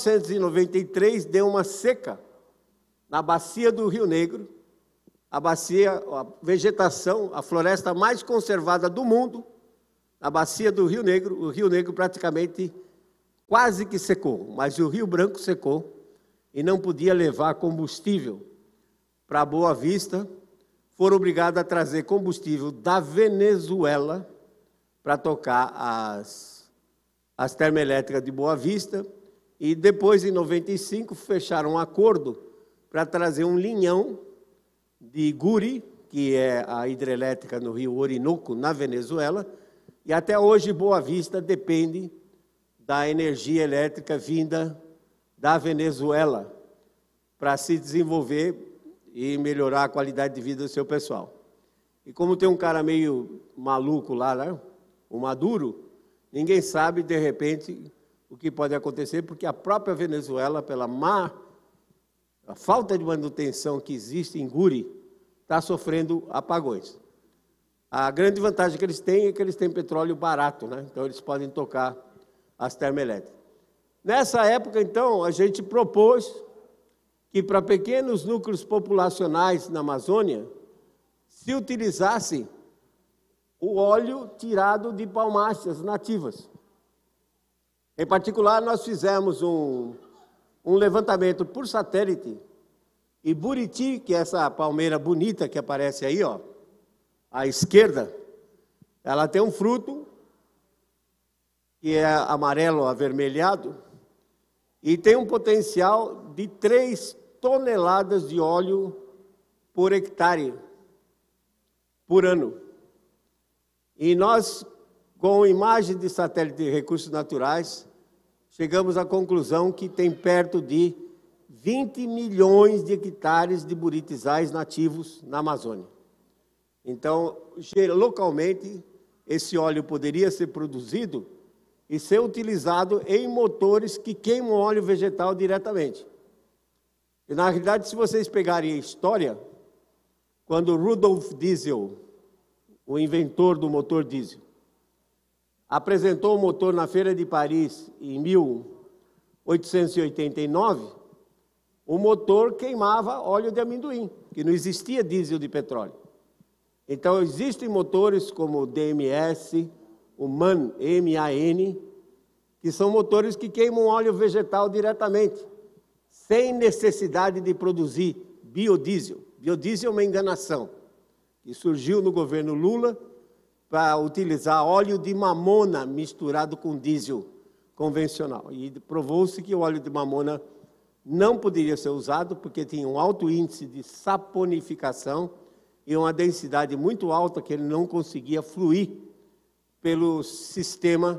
1993 deu uma seca na bacia do Rio Negro, a vegetação, a floresta mais conservada do mundo, na bacia do Rio Negro. O Rio Negro praticamente quase que secou, mas o Rio Branco secou e não podia levar combustível para Boa Vista. Foram obrigados a trazer combustível da Venezuela para tocar as termoelétricas de Boa Vista, e depois, em 95, fecharam um acordo para trazer um linhão de Guri, que é a hidrelétrica no Rio Orinoco, na Venezuela, e até hoje Boa Vista depende da energia elétrica vinda da Venezuela para se desenvolver e melhorar a qualidade de vida do seu pessoal. E como tem um cara meio maluco lá, né, o Maduro, ninguém sabe, de repente, o que pode acontecer, porque a própria Venezuela, pela a falta de manutenção que existe em Guri, está sofrendo apagões. A grande vantagem que eles têm é que eles têm petróleo barato, né? Então eles podem tocar as termoelétricas. Nessa época, então, a gente propôs que para pequenos núcleos populacionais na Amazônia se utilizasse o óleo tirado de palmáceas nativas. Em particular, nós fizemos um levantamento por satélite, e Buriti, que é essa palmeira bonita que aparece aí, ó, à esquerda, ela tem um fruto que é amarelo avermelhado e tem um potencial de 3 toneladas de óleo por hectare, por ano. E nós, com imagem de satélite de recursos naturais, chegamos à conclusão que tem perto de 20 milhões de hectares de buritizais nativos na Amazônia. Então, localmente, esse óleo poderia ser produzido e ser utilizado em motores que queimam óleo vegetal diretamente. E, na realidade, se vocês pegarem a história, quando Rudolf Diesel, o inventor do motor diesel, apresentou o motor na Feira de Paris em 1889, o motor queimava óleo de amendoim, que não existia diesel de petróleo. Então, existem motores como o DMS, o MAN, M-A-N, que são motores que queimam óleo vegetal diretamente, sem necessidade de produzir biodiesel. Biodiesel é uma enganação, que surgiu no governo Lula para utilizar óleo de mamona misturado com diesel convencional. E provou-se que o óleo de mamona não poderia ser usado porque tinha um alto índice de saponificação e uma densidade muito alta que ele não conseguia fluir pelo sistema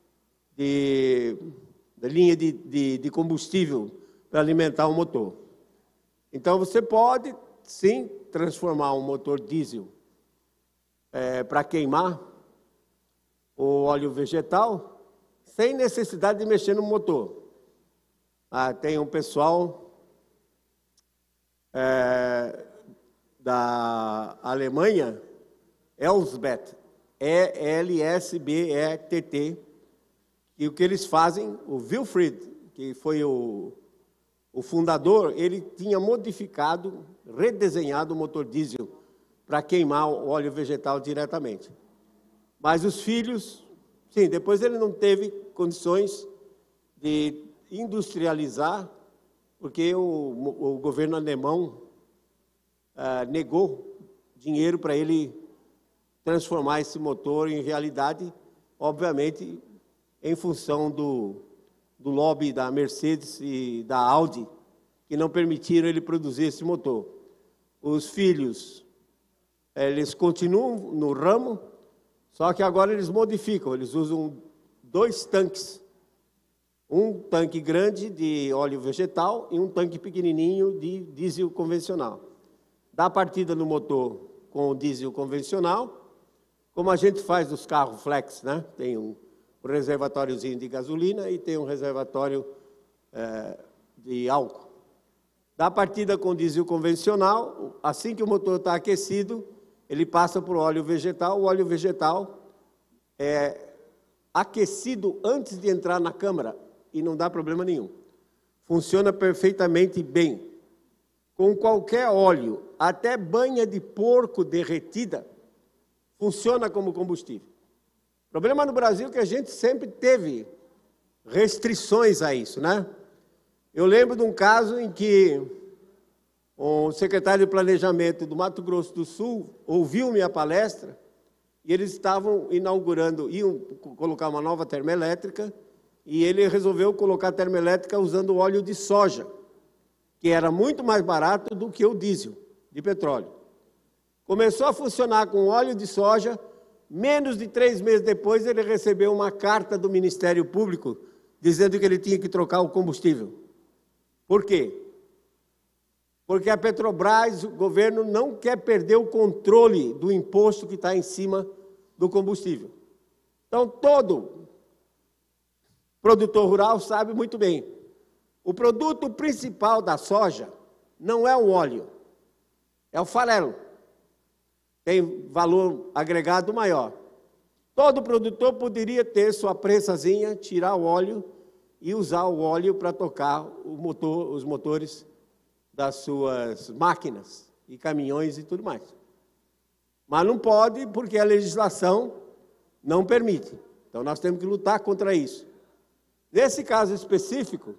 da linha de combustível para alimentar o motor. Então, você pode, sim, transformar um motor diesel para queimar o óleo vegetal sem necessidade de mexer no motor. Tem um pessoal da Alemanha, Elsbett, E-L-S-B-E-T-T, E o que eles fazem, o Wilfried, que foi o fundador, ele tinha modificado, redesenhado o motor diesel para queimar o óleo vegetal diretamente. Mas os filhos, sim, depois ele não teve condições de industrializar, porque o governo alemão negou dinheiro para ele transformar esse motor em realidade, obviamente, em função do lobby da Mercedes e da Audi, que não permitiram ele produzir esse motor. Os filhos, eles continuam no ramo, só que agora eles modificam, eles usam 2 tanques. Um tanque grande de óleo vegetal e um tanque pequenininho de diesel convencional. Dá partida no motor com o diesel convencional, como a gente faz nos carros flex, né? Tem um reservatóriozinho de gasolina e tem um reservatório de álcool. Dá partida com diesel convencional, assim que o motor está aquecido, ele passa para o óleo vegetal. O óleo vegetal é aquecido antes de entrar na câmara e não dá problema nenhum. Funciona perfeitamente bem. Com qualquer óleo, até banha de porco derretida, funciona como combustível. O problema no Brasil é que a gente sempre teve restrições a isso, né? Eu lembro de um caso em que o secretário de Planejamento do Mato Grosso do Sul ouviu minha palestra e eles estavam inaugurando, iam colocar uma nova termoelétrica e ele resolveu colocar a termoelétrica usando óleo de soja, que era muito mais barato do que o diesel de petróleo. Começou a funcionar com óleo de soja, menos de 3 meses depois ele recebeu uma carta do Ministério Público dizendo que ele tinha que trocar o combustível. Por quê? Porque a Petrobras, o governo, não quer perder o controle do imposto que está em cima do combustível. Então, todo produtor rural sabe muito bem, o produto principal da soja não é o óleo, é o farelo. Tem valor agregado maior. Todo produtor poderia ter sua prensazinha, tirar o óleo e usar o óleo para tocar os motores das suas máquinas e caminhões e tudo mais. Mas não pode porque a legislação não permite. Então nós temos que lutar contra isso. Nesse caso específico,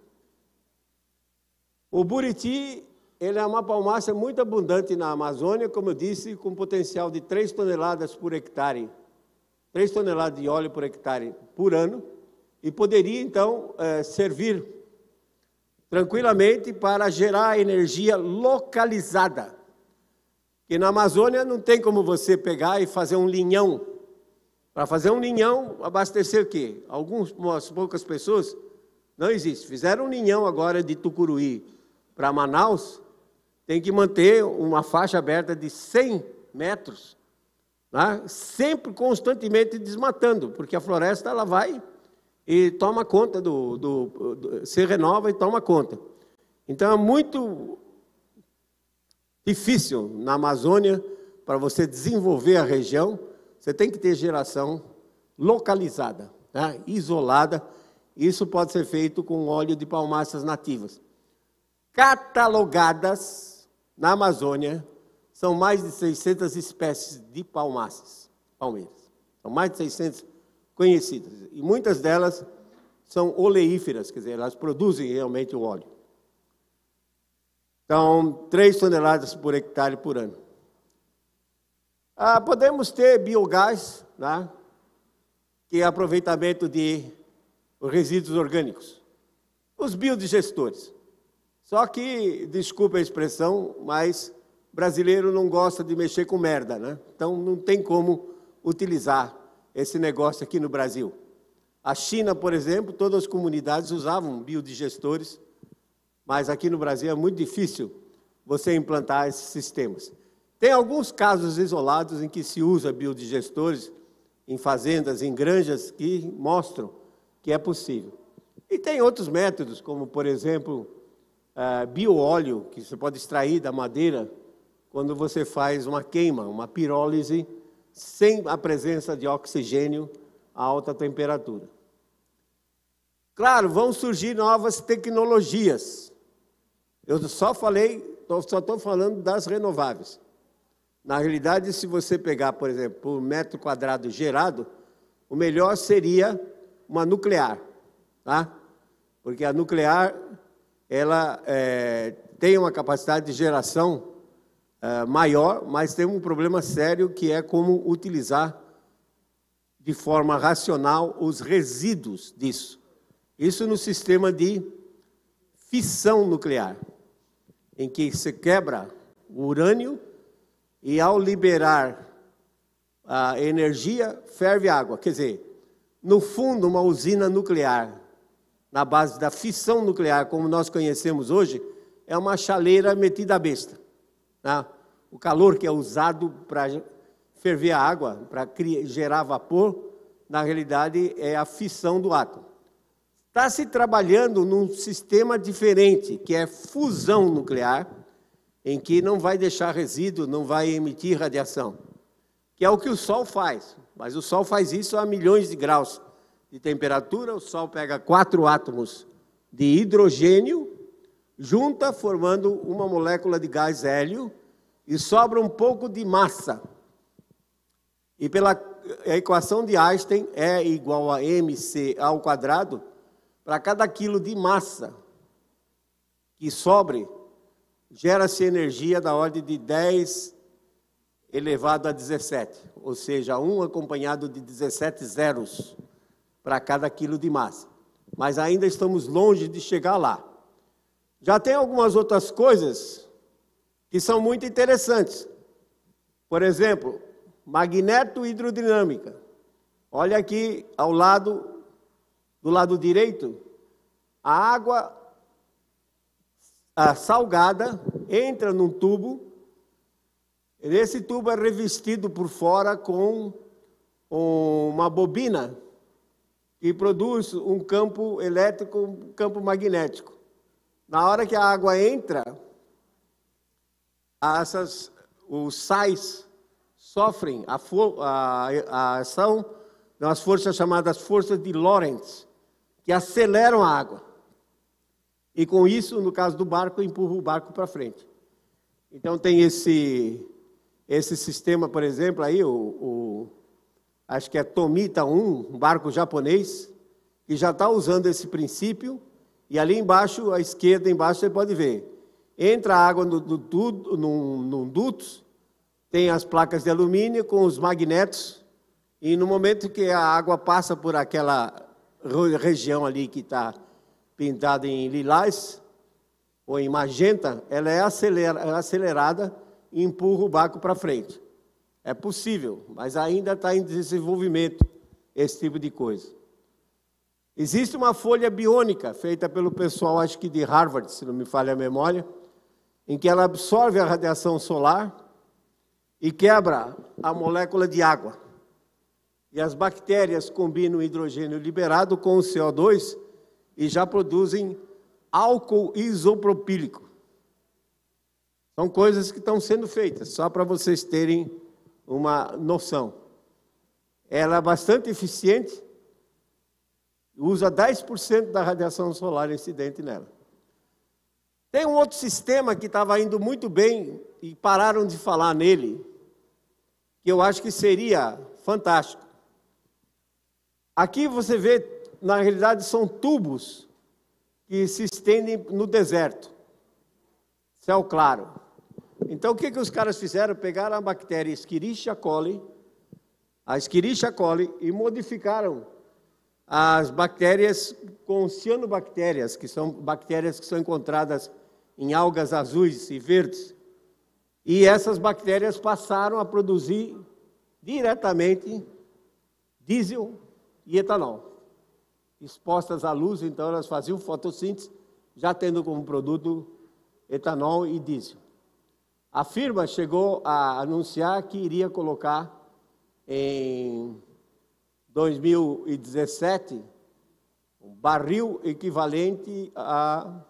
o buriti, ele é uma palmácea muito abundante na Amazônia, como eu disse, com potencial de 3 toneladas por hectare, 3 toneladas de óleo por hectare por ano, e poderia, então, servir tranquilamente para gerar energia localizada. Porque na Amazônia não tem como você pegar e fazer um linhão. Para fazer um linhão, abastecer o quê? Algumas poucas pessoas, não existe. Fizeram um linhão agora de Tucuruí para Manaus, tem que manter uma faixa aberta de 100 metros, né? Sempre constantemente desmatando, porque a floresta ela vai e toma conta se renova e toma conta. Então é muito difícil na Amazônia, para você desenvolver a região, você tem que ter geração localizada, né? Isolada. Isso pode ser feito com óleo de palmáceas nativas. Catalogadas na Amazônia, são mais de 600 espécies de palmáceas, palmeiras. São mais de 600 conhecidas. E muitas delas são oleíferas, quer dizer, elas produzem realmente o óleo. Então, 3 toneladas por hectare por ano. Podemos ter biogás, né, que é aproveitamento de resíduos orgânicos. Os biodigestores. Só que, desculpa a expressão, mas brasileiro não gosta de mexer com merda, né? Então, não tem como utilizar esse negócio aqui no Brasil. A China, por exemplo, todas as comunidades usavam biodigestores, mas aqui no Brasil é muito difícil você implantar esses sistemas. Tem alguns casos isolados em que se usa biodigestores em fazendas, em granjas, que mostram que é possível. E tem outros métodos, como, por exemplo, bioóleo, que você pode extrair da madeira quando você faz uma queima, uma pirólise, sem a presença de oxigênio a alta temperatura. Claro, vão surgir novas tecnologias. Eu só estou falando das renováveis. Na realidade, se você pegar, por exemplo, por metro quadrado gerado, o melhor seria uma nuclear, tá? Porque a nuclear, ela tem uma capacidade de geração maior, mas tem um problema sério que é como utilizar de forma racional os resíduos disso. Isso no sistema de fissão nuclear, em que se quebra o urânio e, ao liberar a energia, ferve água. Quer dizer, no fundo, uma usina nuclear, na base da fissão nuclear, como nós conhecemos hoje, é uma chaleira metida à besta. Tá? O calor que é usado para ferver a água, para gerar vapor, na realidade é a fissão do átomo. Está se trabalhando num sistema diferente, que é fusão nuclear, em que não vai deixar resíduo, não vai emitir radiação, que é o que o Sol faz. Mas o Sol faz isso a milhões de graus de temperatura. O Sol pega 4 átomos de hidrogênio, junta, formando uma molécula de gás hélio, e sobra um pouco de massa. E pela equação de Einstein, E igual a mc ao quadrado, para cada quilo de massa que sobre, gera-se energia da ordem de 10 elevado a 17, ou seja, 1 acompanhado de 17 zeros para cada quilo de massa. Mas ainda estamos longe de chegar lá. Já tem algumas outras coisas que são muito interessantes. Por exemplo, magneto-hidrodinâmica. Olha aqui ao lado, do lado direito, a água salgada entra num tubo. Esse tubo é revestido por fora com uma bobina que produz um campo elétrico, um campo magnético. Na hora que a água entra, os sais sofrem a ação das forças chamadas forças de Lorentz, que aceleram a água. E com isso, no caso do barco, empurra o barco para frente. Então tem esse sistema, por exemplo, aí, acho que é Tomita 1, um barco japonês, que já está usando esse princípio, e ali embaixo, à esquerda, embaixo, você pode ver. Entra a água num duto, tem as placas de alumínio com os magnetos, e no momento que a água passa por aquela região ali que está pintada em lilás, ou em magenta, ela é acelerada e empurra o barco para frente. É possível, mas ainda está em desenvolvimento esse tipo de coisa. Existe uma folha biônica, feita pelo pessoal, acho que de Harvard, se não me falha a memória, em que ela absorve a radiação solar e quebra a molécula de água. E as bactérias combinam o hidrogênio liberado com o CO2 e já produzem álcool isopropílico. São coisas que estão sendo feitas, só para vocês terem uma noção. Ela é bastante eficiente, usa 10% da radiação solar incidente nela. Tem um outro sistema que estava indo muito bem e pararam de falar nele, que eu acho que seria fantástico. Aqui você vê, na realidade, são tubos que se estendem no deserto. Céu claro. Então, o que os caras fizeram? Pegaram a bactéria Escherichia coli, e modificaram as bactérias com cianobactérias, que são bactérias que são encontradas em algas azuis e verdes. E essas bactérias passaram a produzir diretamente diesel e etanol. Expostas à luz, então elas faziam fotossíntese, já tendo como produto etanol e diesel. A firma chegou a anunciar que iria colocar em 2017 um barril equivalente a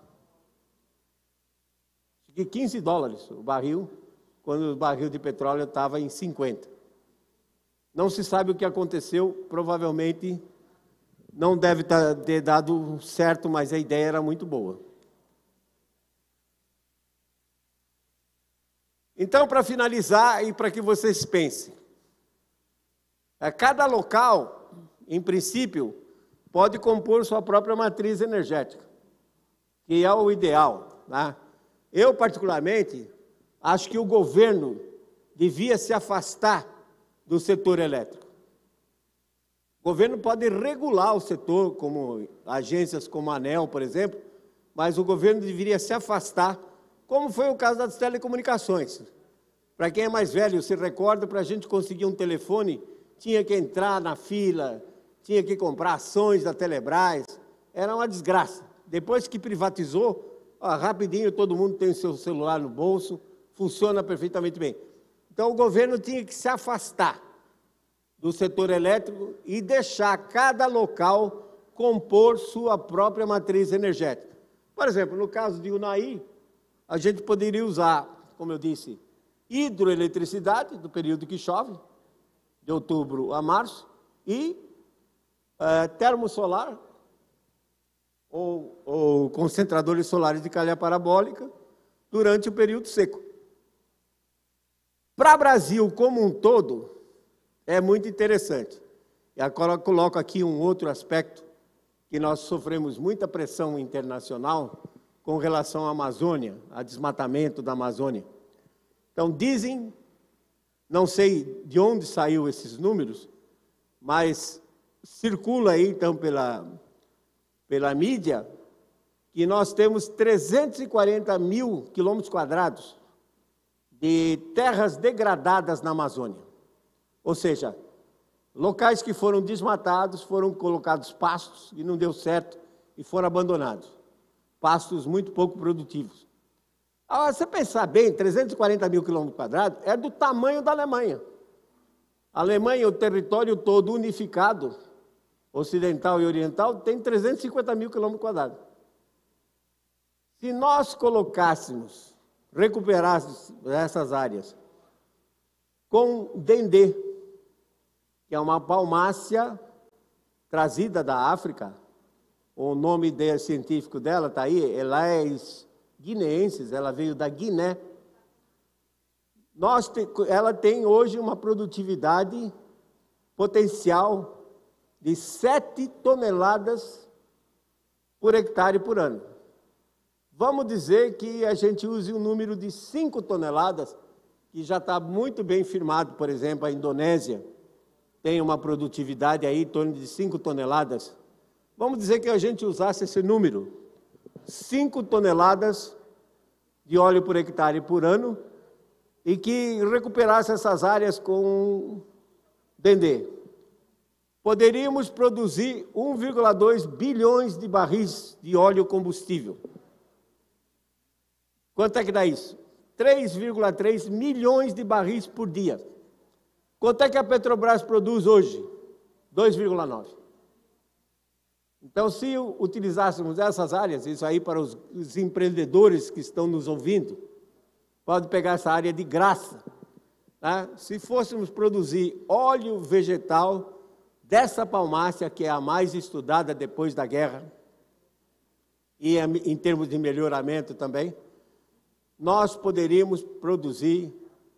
$15 o barril, quando o barril de petróleo estava em 50. Não se sabe o que aconteceu, provavelmente não deve ter dado certo, mas a ideia era muito boa. Então, para finalizar e para que vocês pensem, cada local, em princípio, pode compor sua própria matriz energética, que é o ideal, né? Eu, particularmente, acho que o governo devia se afastar do setor elétrico. O governo pode regular o setor, como agências como a ANEEL, por exemplo, mas o governo deveria se afastar, como foi o caso das telecomunicações. Para quem é mais velho, se recorda, para a gente conseguir um telefone, tinha que entrar na fila, tinha que comprar ações da Telebrás, era uma desgraça. Depois que privatizou, rapidinho todo mundo tem o seu celular no bolso, funciona perfeitamente bem. Então o governo tinha que se afastar do setor elétrico e deixar cada local compor sua própria matriz energética. Por exemplo, no caso de Unai, a gente poderia usar, como eu disse, hidroeletricidade, do período que chove, de outubro a março, e termosolar, ou concentradores solares de calha parabólica, durante o período seco. Para o Brasil como um todo, é muito interessante. E agora eu coloco aqui um outro aspecto, que nós sofremos muita pressão internacional com relação à Amazônia, a desmatamento da Amazônia. Então, dizem, não sei de onde saiu esses números, mas circula aí, então, pela mídia, que nós temos 340 mil quilômetros quadrados de terras degradadas na Amazônia. Ou seja, locais que foram desmatados, foram colocados pastos e não deu certo e foram abandonados. Pastos muito pouco produtivos. Agora, você pensar bem, 340 mil quilômetros quadrados é do tamanho da Alemanha. A Alemanha, o território todo unificado, ocidental e oriental, tem 350 mil quilômetros quadrados. Se nós colocássemos, recuperássemos essas áreas com dendê, que é uma palmácea trazida da África, o nome científico dela está aí, Elaeis guineensis, ela veio da Guiné. Ela tem hoje uma produtividade potencial de 7 toneladas por hectare por ano. Vamos dizer que a gente use um número de 5 toneladas, que já está muito bem firmado. Por exemplo, a Indonésia tem uma produtividade aí em torno de 5 toneladas. Vamos dizer que a gente usasse esse número, 5 toneladas de óleo por hectare por ano, e que recuperasse essas áreas com dendê. Poderíamos produzir 1,2 bilhões de barris de óleo combustível. Quanto é que dá isso? 3,3 milhões de barris por dia. Quanto é que a Petrobras produz hoje? 2,9. Então, se utilizássemos essas áreas, isso aí para os empreendedores que estão nos ouvindo, pode pegar essa área de graça, tá? Se fôssemos produzir óleo vegetal dessa palmácea, que é a mais estudada depois da guerra, e em termos de melhoramento também, nós poderíamos produzir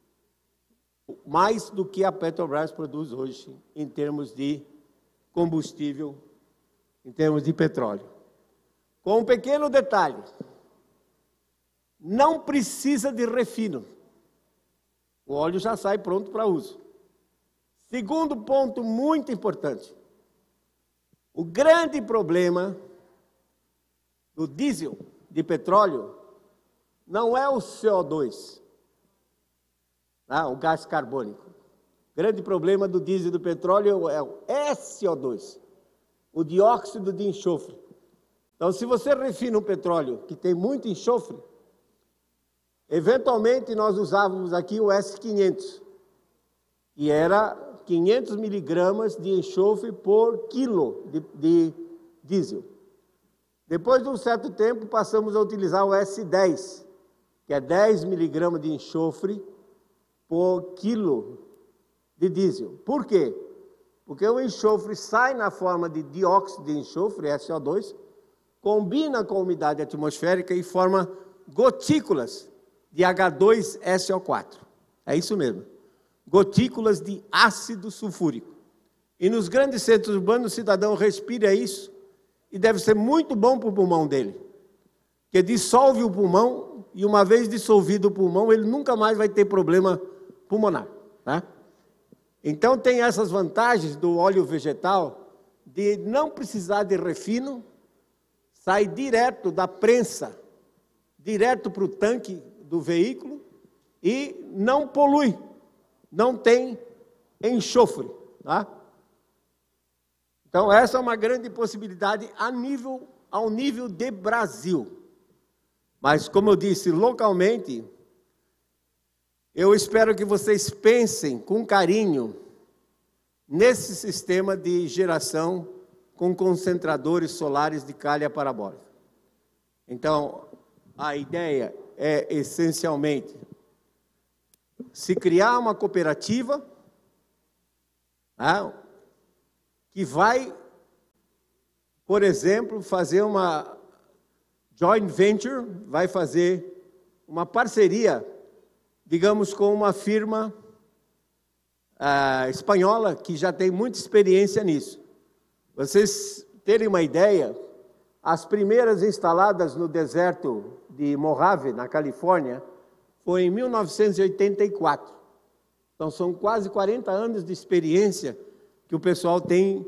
mais do que a Petrobras produz hoje, em termos de combustível, em termos de petróleo. Com um pequeno detalhe, não precisa de refino. O óleo já sai pronto para uso. Segundo ponto muito importante, o grande problema do diesel de petróleo não é o CO2, o gás carbônico. O grande problema do diesel do petróleo é o SO2, o dióxido de enxofre. Então, se você refina um petróleo que tem muito enxofre, eventualmente nós usávamos aqui o S500, que era 500 miligramas de enxofre por quilo de diesel. Depois de um certo tempo, passamos a utilizar o S10, que é 10 miligramas de enxofre por quilo de diesel. Por quê? Porque o enxofre sai na forma de dióxido de enxofre, SO2, combina com a umidade atmosférica e forma gotículas de H2SO4. É isso mesmo. Gotículas de ácido sulfúrico. E nos grandes centros urbanos, o cidadão respira isso e deve ser muito bom para o pulmão dele. Porque dissolve o pulmão e, uma vez dissolvido o pulmão, ele nunca mais vai ter problema pulmonar. Tá? Então, tem essas vantagens do óleo vegetal de não precisar de refino, sai direto da prensa, direto para o tanque do veículo e não polui, não tem enxofre. Tá? Então, essa é uma grande possibilidade ao nível de Brasil. Mas, como eu disse, localmente, eu espero que vocês pensem com carinho nesse sistema de geração com concentradores solares de calha parabólica. Então, a ideia é, essencialmente, se criar uma cooperativa, tá, que vai, por exemplo, fazer uma joint venture, vai fazer uma parceria, digamos, com uma firma espanhola que já tem muita experiência nisso. Vocês terem uma ideia, as primeiras instaladas no deserto de Mojave, na Califórnia, foi em 1984. Então, são quase 40 anos de experiência que o pessoal tem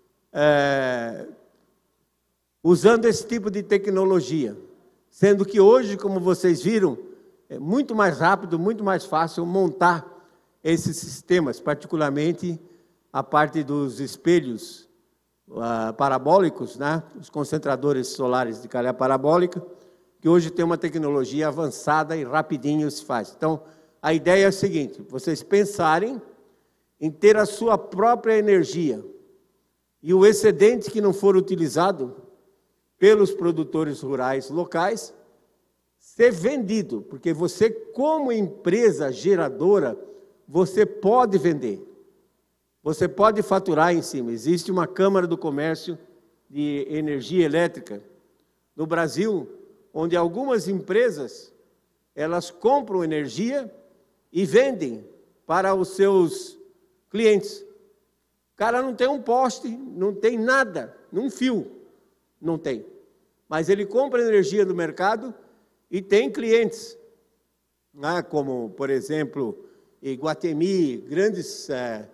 usando esse tipo de tecnologia. Sendo que hoje, como vocês viram, é muito mais rápido, muito mais fácil montar esses sistemas, particularmente a parte dos espelhos parabólicos, né? Os concentradores solares de calha parabólica, que hoje tem uma tecnologia avançada e rapidinho se faz. Então, a ideia é a seguinte: vocês pensarem em ter a sua própria energia e o excedente que não for utilizado pelos produtores rurais locais ser vendido, porque você, como empresa geradora, você pode vender, você pode faturar em cima. Existe uma Câmara do Comércio de Energia Elétrica no Brasil, onde algumas empresas, elas compram energia e vendem para os seus clientes. O cara não tem um poste, não tem nada, um fio, não tem. Mas ele compra energia do mercado e tem clientes, né, como, por exemplo, Iguatemi, grandes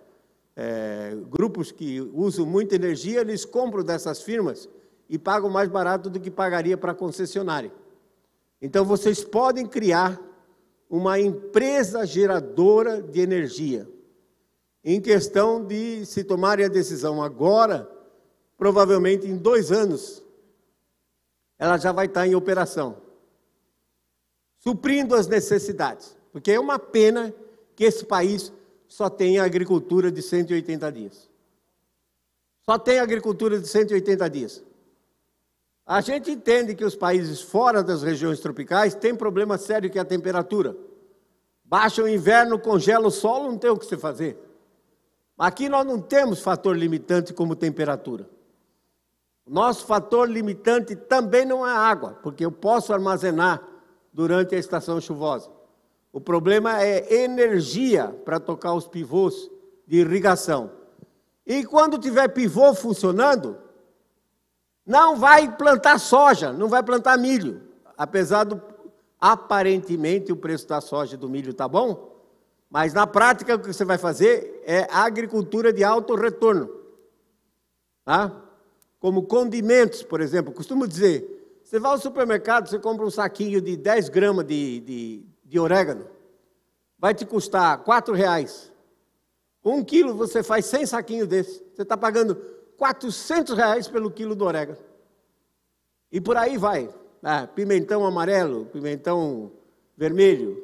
grupos que usam muita energia, eles compram dessas firmas e pagam mais barato do que pagaria para a concessionária. Então, vocês podem criar uma empresa geradora de energia. Em questão de, se tomarem a decisão agora, provavelmente em 2 anos, ela já vai estar em operação, suprindo as necessidades. Porque é uma pena que esse país só tenha agricultura de 180 dias. Só tem agricultura de 180 dias. A gente entende que os países fora das regiões tropicais têm problema sério, que é a temperatura. Baixa o inverno, congela o solo, não tem o que se fazer. Aqui nós não temos fator limitante como temperatura. O nosso fator limitante também não é a água, porque eu posso armazenar durante a estação chuvosa. O problema é energia para tocar os pivôs de irrigação. E quando tiver pivô funcionando, não vai plantar soja, não vai plantar milho. Apesar do, aparentemente, o preço da soja e do milho está bom, mas na prática o que você vai fazer é agricultura de alto retorno. Tá? Como condimentos, por exemplo. Costumo dizer, você vai ao supermercado, você compra um saquinho de 10 gramas de orégano, vai te custar R$4. 1 quilo você faz 100 saquinhos desses. Você está pagando R$400 pelo quilo do orégano. E por aí vai. Pimentão amarelo, pimentão vermelho,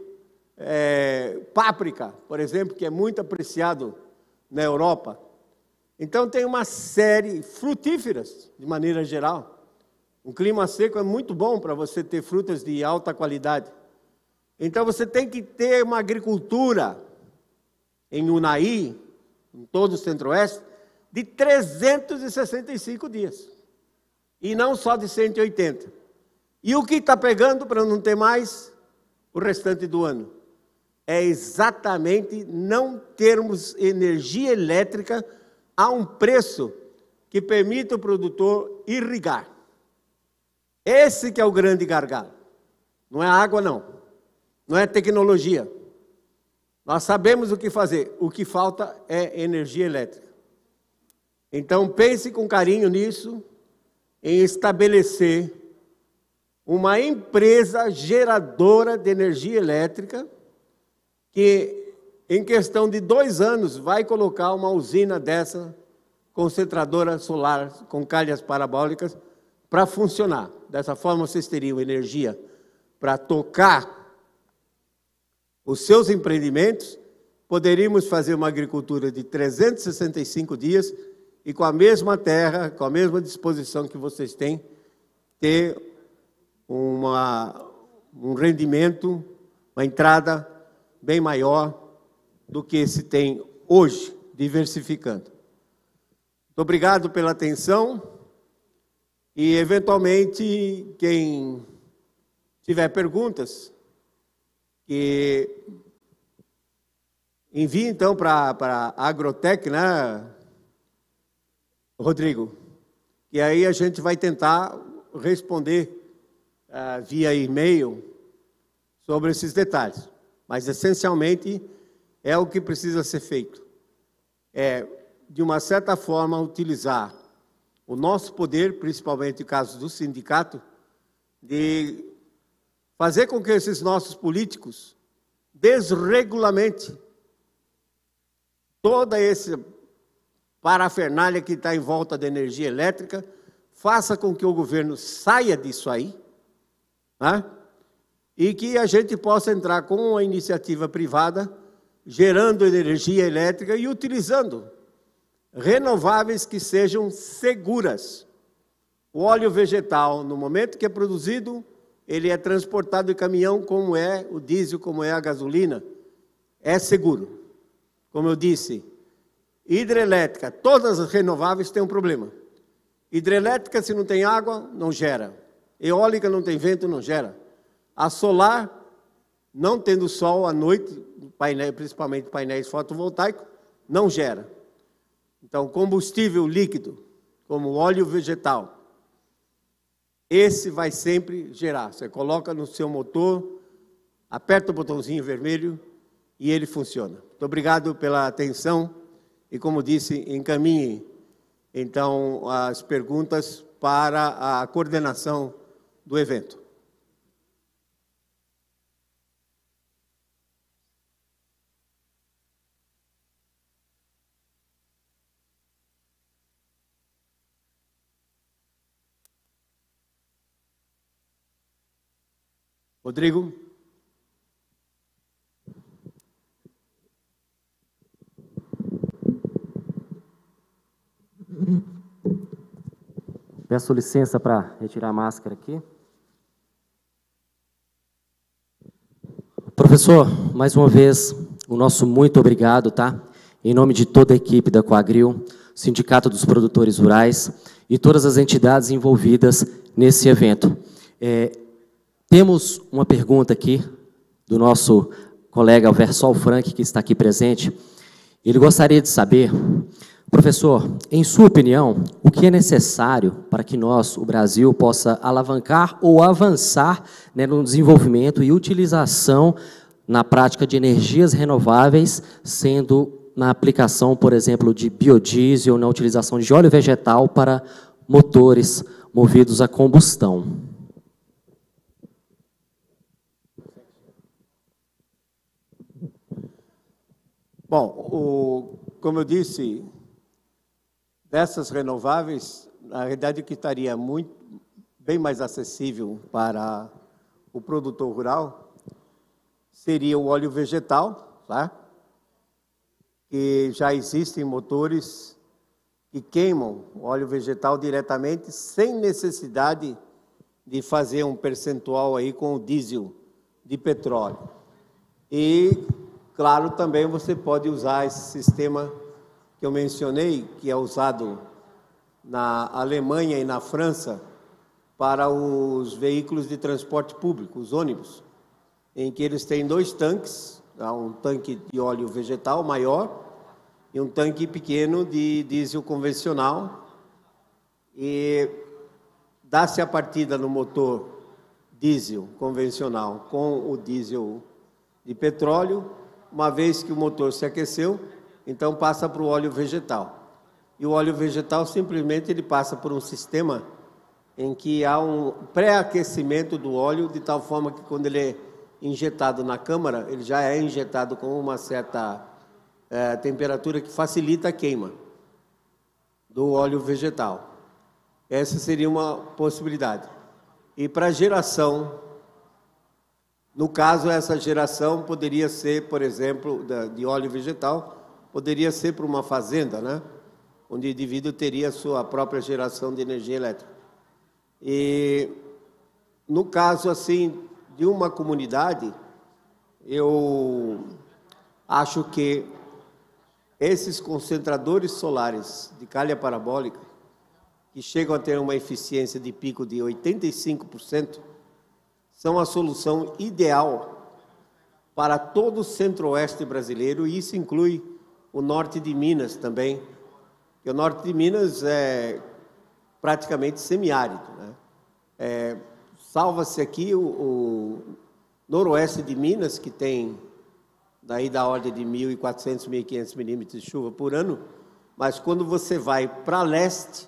páprica, por exemplo, que é muito apreciado na Europa. Então tem uma série, frutíferas, de maneira geral. Um clima seco é muito bom para você ter frutas de alta qualidade. Então você tem que ter uma agricultura em Unai, em todo o Centro-Oeste, de 365 dias, e não só de 180. E o que está pegando para não ter mais o restante do ano? É exatamente não termos energia elétrica a um preço que permita o produtor irrigar. Esse que é o grande gargalo. Não é água, não. Não é tecnologia. Nós sabemos o que fazer. O que falta é energia elétrica. Então, pense com carinho nisso, em estabelecer uma empresa geradora de energia elétrica que, em questão de 2 anos, vai colocar uma usina dessa, concentradora solar com calhas parabólicas, para funcionar. Dessa forma, vocês teriam energia para tocar os seus empreendimentos. Poderíamos fazer uma agricultura de 365 dias e, com a mesma terra, com a mesma disposição que vocês têm, ter um rendimento, uma entrada bem maior do que se tem hoje, diversificando. Muito obrigado pela atenção e, eventualmente, quem tiver perguntas, que envie, então, para a Agrotec, né, Rodrigo? E aí a gente vai tentar responder via e-mail sobre esses detalhes. Mas, essencialmente, é o que precisa ser feito. É, de uma certa forma, utilizar o nosso poder, principalmente no caso do sindicato, de fazer com que esses nossos políticos desregulamentem toda essa parafernália que está em volta da energia elétrica, faça com que o governo saia disso aí, né? E que a gente possa entrar com a iniciativa privada, gerando energia elétrica e utilizando renováveis que sejam seguras. O óleo vegetal, no momento que é produzido, ele é transportado em caminhão, como é o diesel, como é a gasolina, é seguro. Como eu disse, hidrelétrica, todas as renováveis têm um problema. Hidrelétrica, se não tem água, não gera. Eólica, não tem vento, não gera. A solar, não tendo sol à noite, principalmente painéis fotovoltaicos, não gera. Então, combustível líquido, como óleo vegetal, esse vai sempre gerar. Você coloca no seu motor, aperta o botãozinho vermelho e ele funciona. Muito obrigado pela atenção e, como disse, encaminhe, então, as perguntas para a coordenação do evento. Rodrigo. Peço licença para retirar a máscara aqui. Professor, mais uma vez, o nosso muito obrigado, tá? Em nome de toda a equipe da Coagril, Sindicato dos Produtores Rurais e todas as entidades envolvidas nesse evento. Temos uma pergunta aqui do nosso colega Alversol Frank, que está aqui presente. Ele gostaria de saber, professor, em sua opinião, o que é necessário para que nós, o Brasil, possa alavancar ou avançar, né, no desenvolvimento e utilização na prática de energias renováveis, sendo na aplicação, por exemplo, de biodiesel, na utilização de óleo vegetal para motores movidos a combustão? Bom, como eu disse, dessas renováveis, na realidade, o que estaria bem mais acessível para o produtor rural seria o óleo vegetal, tá? Que já existem motores que queimam o óleo vegetal diretamente, sem necessidade de fazer um percentual aí com o diesel de petróleo. E, claro, também você pode usar esse sistema que eu mencionei, que é usado na Alemanha e na França para os veículos de transporte público, os ônibus, em que eles têm 2 tanques, um tanque de óleo vegetal maior e um tanque pequeno de diesel convencional, e dá-se a partida no motor diesel convencional com o diesel de petróleo. Uma vez que o motor se aqueceu, então passa para o óleo vegetal. E o óleo vegetal simplesmente ele passa por um sistema em que há um pré-aquecimento do óleo, de tal forma que quando ele é injetado na câmara, ele já é injetado com uma certa temperatura que facilita a queima do óleo vegetal. Essa seria uma possibilidade. E para geração, no caso, essa geração poderia ser, por exemplo, de óleo vegetal, poderia ser para uma fazenda, né? Onde o indivíduo teria a sua própria geração de energia elétrica. E, no caso, assim, de uma comunidade, eu acho que esses concentradores solares de calha parabólica, que chegam a ter uma eficiência de pico de 85%, são a solução ideal para todo o centro-oeste brasileiro, e isso inclui o norte de Minas também, que o norte de Minas é praticamente semiárido, né? Salva-se aqui o noroeste de Minas, que tem daí da ordem de 1.400, 1.500 milímetros de chuva por ano, mas quando você vai para leste,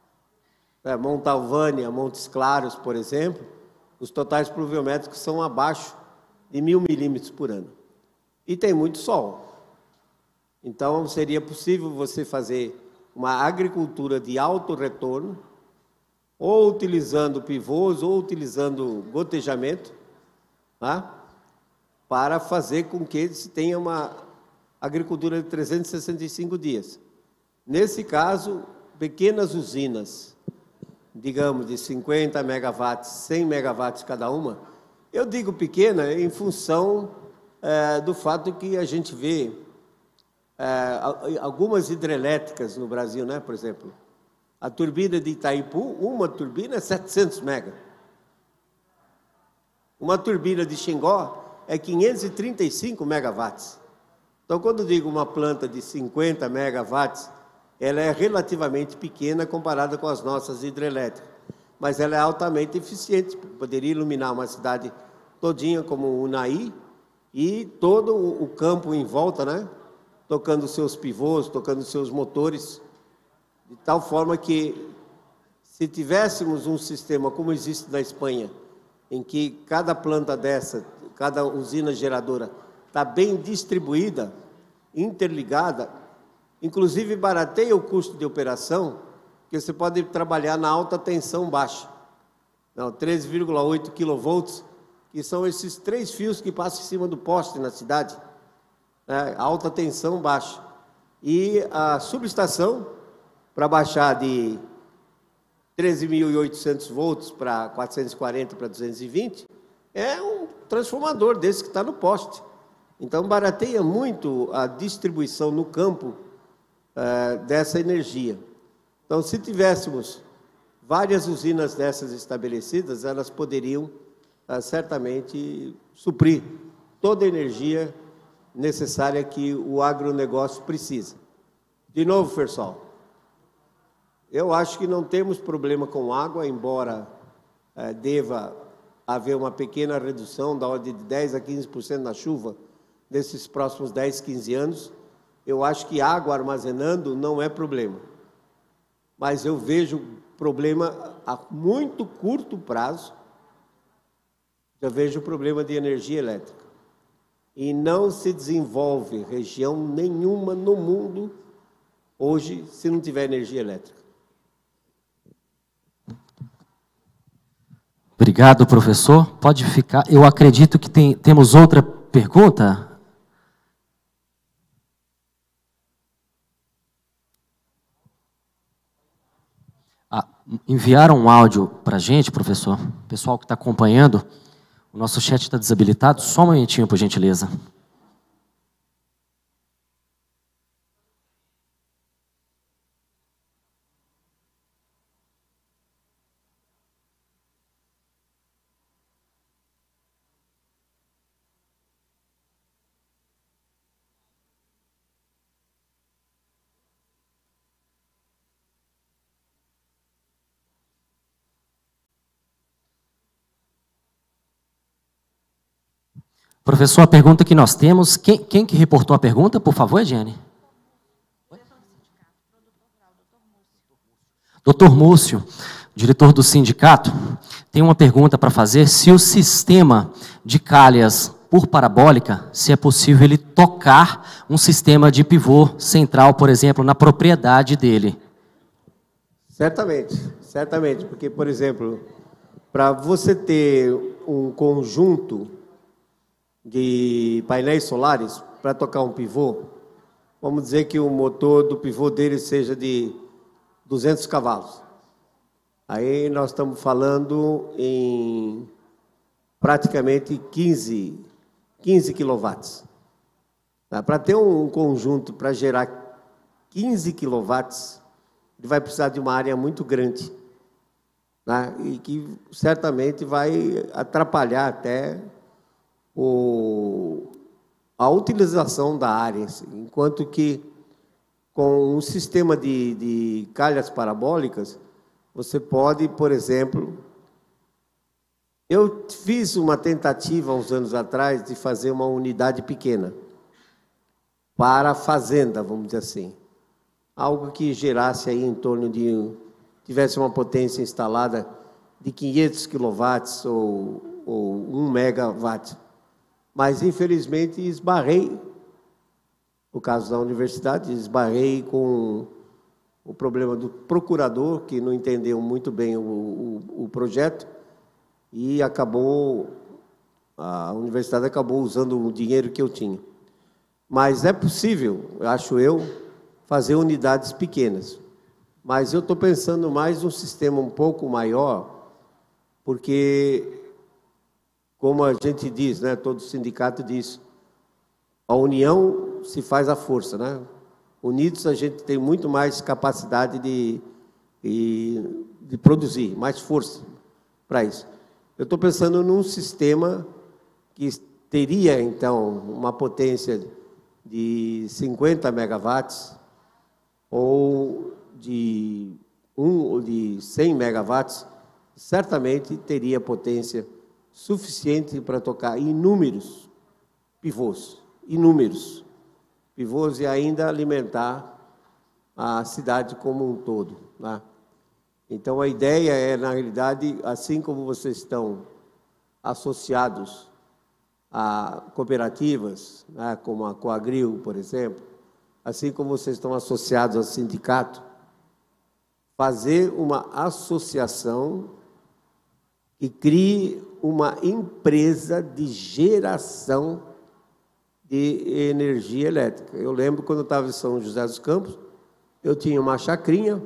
Montalvânia, Montes Claros, por exemplo, os totais pluviométricos são abaixo de 1.000 milímetros por ano. E tem muito sol. Então, seria possível você fazer uma agricultura de alto retorno, ou utilizando pivôs, ou utilizando gotejamento, tá? Para fazer com que se tenha uma agricultura de 365 dias. Nesse caso, pequenas usinas, digamos, de 50 megawatts, 100 megawatts cada uma. Eu digo pequena em função do fato que a gente vê algumas hidrelétricas no Brasil, né? Por exemplo, a turbina de Itaipu, uma turbina é 700 mega. Uma turbina de Xingó é 535 megawatts. Então, quando digo uma planta de 50 megawatts, ela é relativamente pequena comparada com as nossas hidrelétricas, mas ela é altamente eficiente, poderia iluminar uma cidade todinha como Unai e todo o campo em volta, né? Tocando seus pivôs, tocando seus motores, de tal forma que, se tivéssemos um sistema como existe na Espanha, em que cada planta dessa, cada usina geradora está bem distribuída, interligada, inclusive barateia o custo de operação, porque você pode trabalhar na alta tensão baixa, 13,8 kV, que são esses 3 fios que passam em cima do poste na cidade, alta tensão baixa. E a subestação, para baixar de 13.800 volts para 440 para 220, é um transformador desse que está no poste. Então, barateia muito a distribuição no campo dessa energia. Então, se tivéssemos várias usinas dessas estabelecidas, elas poderiam certamente suprir toda a energia necessária que o agronegócio precisa. De novo, Fersol, eu acho que não temos problema com água, embora deva haver uma pequena redução da ordem de 10% a 15% na chuva nesses próximos 10, 15 anos. Eu acho que água armazenando não é problema. Mas eu vejo problema a muito curto prazo, eu vejo problema de energia elétrica. E não se desenvolve região nenhuma no mundo hoje se não tiver energia elétrica. Obrigado, professor. Pode ficar. Eu acredito que temos outra pergunta. Enviaram um áudio para a gente, professor. O pessoal que está acompanhando, o nosso chat está desabilitado. Só um momentinho, por gentileza. Professor, a pergunta que nós temos, quem que reportou a pergunta, por favor, Ediane? Doutor Múcio, diretor do sindicato, tem uma pergunta para fazer. Se o sistema de calhas por parabólica, se é possível ele tocar um sistema de pivô central, por exemplo, na propriedade dele. Certamente, certamente, porque, por exemplo, para você ter um conjunto de painéis solares para tocar um pivô, vamos dizer que o motor do pivô dele seja de 200 cavalos. Aí nós estamos falando em praticamente 15 quilowatts. Para ter um conjunto para gerar 15 quilowatts, ele vai precisar de uma área muito grande, né? E que certamente vai atrapalhar até a utilização da área, enquanto que com um sistema de calhas parabólicas, você pode, por exemplo, eu fiz uma tentativa, uns anos atrás, de fazer uma unidade pequena, para a fazenda, vamos dizer assim. Algo que gerasse aí em torno de, tivesse uma potência instalada de 500 quilowatts ou 1 megawatt. Mas, infelizmente, esbarrei, no caso da universidade, esbarrei com o problema do procurador, que não entendeu muito bem o projeto, e a universidade acabou usando o dinheiro que eu tinha. Mas é possível, acho eu, fazer unidades pequenas. Mas eu estou pensando mais num sistema um pouco maior, porque, como a gente diz, né, todo sindicato diz, a união se faz a força, né? Unidos a gente tem muito mais capacidade de produzir, mais força para isso. Eu estou pensando num sistema que teria, então, uma potência de 50 megawatts ou de 100 megawatts, certamente teria potência suficiente para tocar inúmeros pivôs, e ainda alimentar a cidade como um todo, né? Então, a ideia é, na realidade, assim como vocês estão associados a cooperativas, né, como a Coagril, por exemplo, assim como vocês estão associados ao sindicato, fazer uma associação que crie uma empresa de geração de energia elétrica. Eu lembro quando eu estava em São José dos Campos, eu tinha uma chacrinha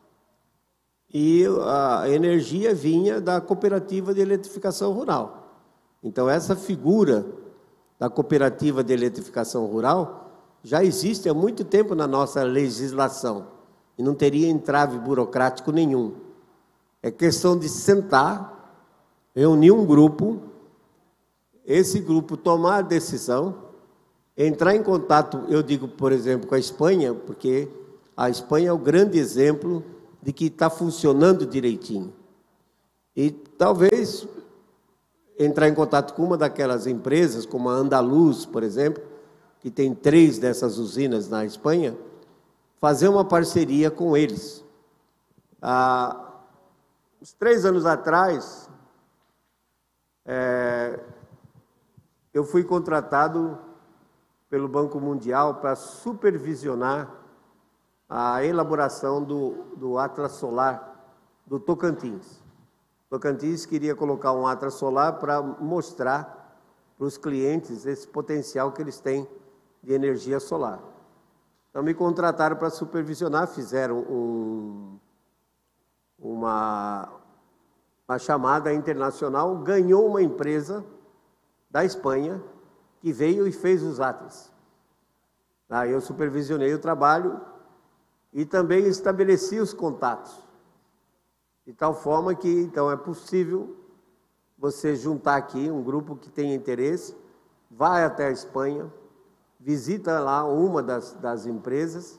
e a energia vinha da cooperativa de eletrificação rural. Então, essa figura da cooperativa de eletrificação rural já existe há muito tempo na nossa legislação e não teria entrave burocrático nenhum. É questão de sentar, reunir um grupo, esse grupo tomar a decisão, entrar em contato, eu digo, por exemplo, com a Espanha, porque a Espanha é o grande exemplo de que está funcionando direitinho. E talvez entrar em contato com uma daquelas empresas, como a Andaluz, por exemplo, que tem 3 dessas usinas na Espanha, fazer uma parceria com eles. Uns 3 anos atrás, eu fui contratado pelo Banco Mundial para supervisionar a elaboração do Atlas Solar do Tocantins. Tocantins queria colocar um Atlas Solar para mostrar para os clientes esse potencial que eles têm de energia solar. Então, me contrataram para supervisionar, fizeram uma chamada internacional, ganhou uma empresa da Espanha que veio e fez os Atlas. Eu supervisionei o trabalho e também estabeleci os contatos, de tal forma que, então, é possível você juntar aqui um grupo que tem interesse, vai até a Espanha, visita lá uma das empresas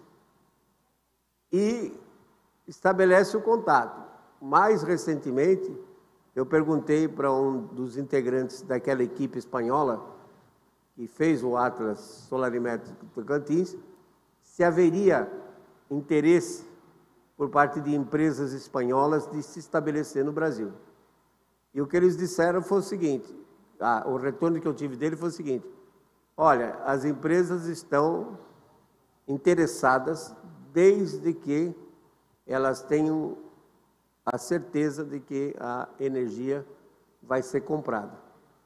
e estabelece o contato. Mais recentemente, eu perguntei para um dos integrantes daquela equipe espanhola que fez o Atlas Solarimétrico Tocantins, se haveria interesse por parte de empresas espanholas de se estabelecer no Brasil. E o que eles disseram foi o seguinte, o retorno que eu tive dele foi o seguinte: olha, as empresas estão interessadas desde que elas tenham a certeza de que a energia vai ser comprada.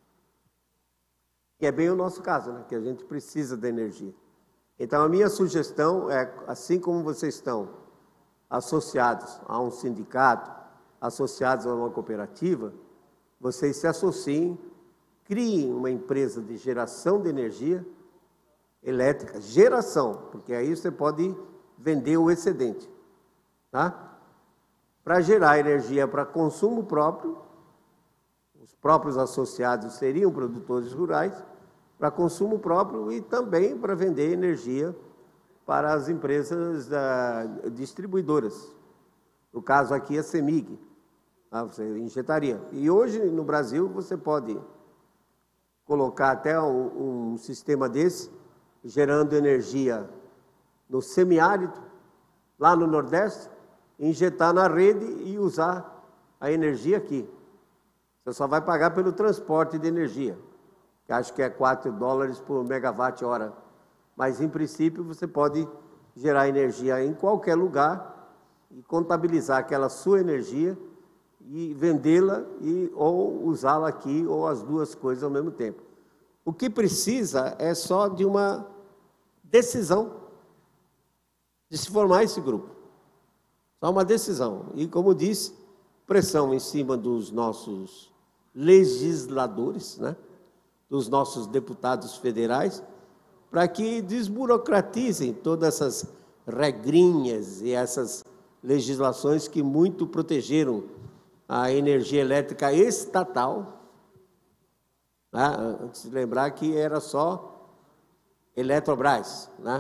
E é bem o nosso caso, né? Que a gente precisa da energia. Então, a minha sugestão é, assim como vocês estão associados a um sindicato, associados a uma cooperativa, vocês se associem, criem uma empresa de geração de energia elétrica, geração, porque aí você pode vender o excedente, tá? Para gerar energia para consumo próprio, os próprios associados seriam produtores rurais, para consumo próprio e também para vender energia para as empresas distribuidoras. No caso aqui, a CEMIG, você injetaria. E hoje, no Brasil, você pode colocar até um sistema desse, gerando energia no semiárido, lá no Nordeste, injetar na rede e usar a energia aqui. Você só vai pagar pelo transporte de energia, que acho que é $4 por megawatt-hora. Mas, em princípio, você pode gerar energia em qualquer lugar e contabilizar aquela sua energia e vendê-la ou usá-la aqui, ou as duas coisas ao mesmo tempo. O que precisa é só de uma decisão de se formar esse grupo. Só uma decisão. E, como disse, pressão em cima dos nossos legisladores, né? Dos nossos deputados federais, para que desburocratizem todas essas regrinhas e essas legislações que muito protegeram a energia elétrica estatal. Né? Antes de lembrar que era só Eletrobras, né?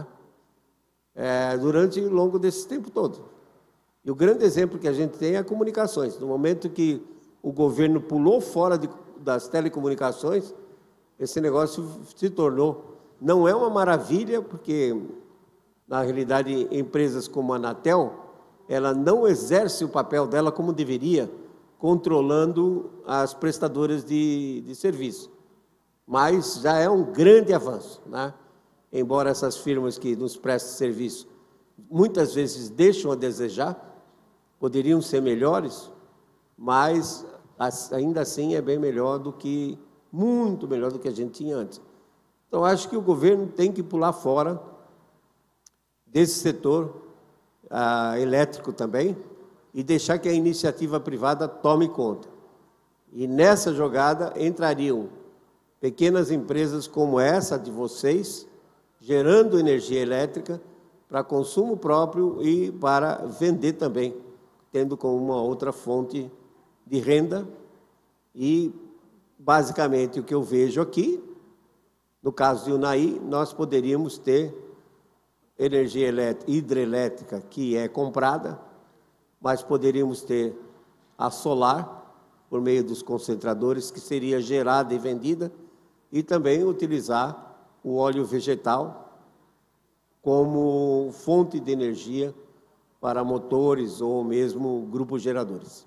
Durante o longo desse tempo todo. E o grande exemplo que a gente tem é comunicações. No momento que o governo pulou fora das telecomunicações, esse negócio se tornou, não é uma maravilha, porque, na realidade, empresas como a Anatel, ela não exerce o papel dela como deveria, controlando as prestadoras de serviço. Mas já é um grande avanço, né? Embora essas firmas que nos prestam serviço muitas vezes deixam a desejar, poderiam ser melhores, mas ainda assim é bem melhor do que, muito melhor do que a gente tinha antes. Então, acho que o governo tem que pular fora desse setor elétrico também e deixar que a iniciativa privada tome conta. E nessa jogada entrariam pequenas empresas como essa de vocês, gerando energia elétrica para consumo próprio e para vender também, tendo como uma outra fonte de renda. E, basicamente, o que eu vejo aqui, no caso de Unai, nós poderíamos ter energia hidrelétrica que é comprada, mas poderíamos ter a solar, por meio dos concentradores, que seria gerada e vendida, e também utilizar o óleo vegetal como fonte de energia para motores ou mesmo grupos geradores.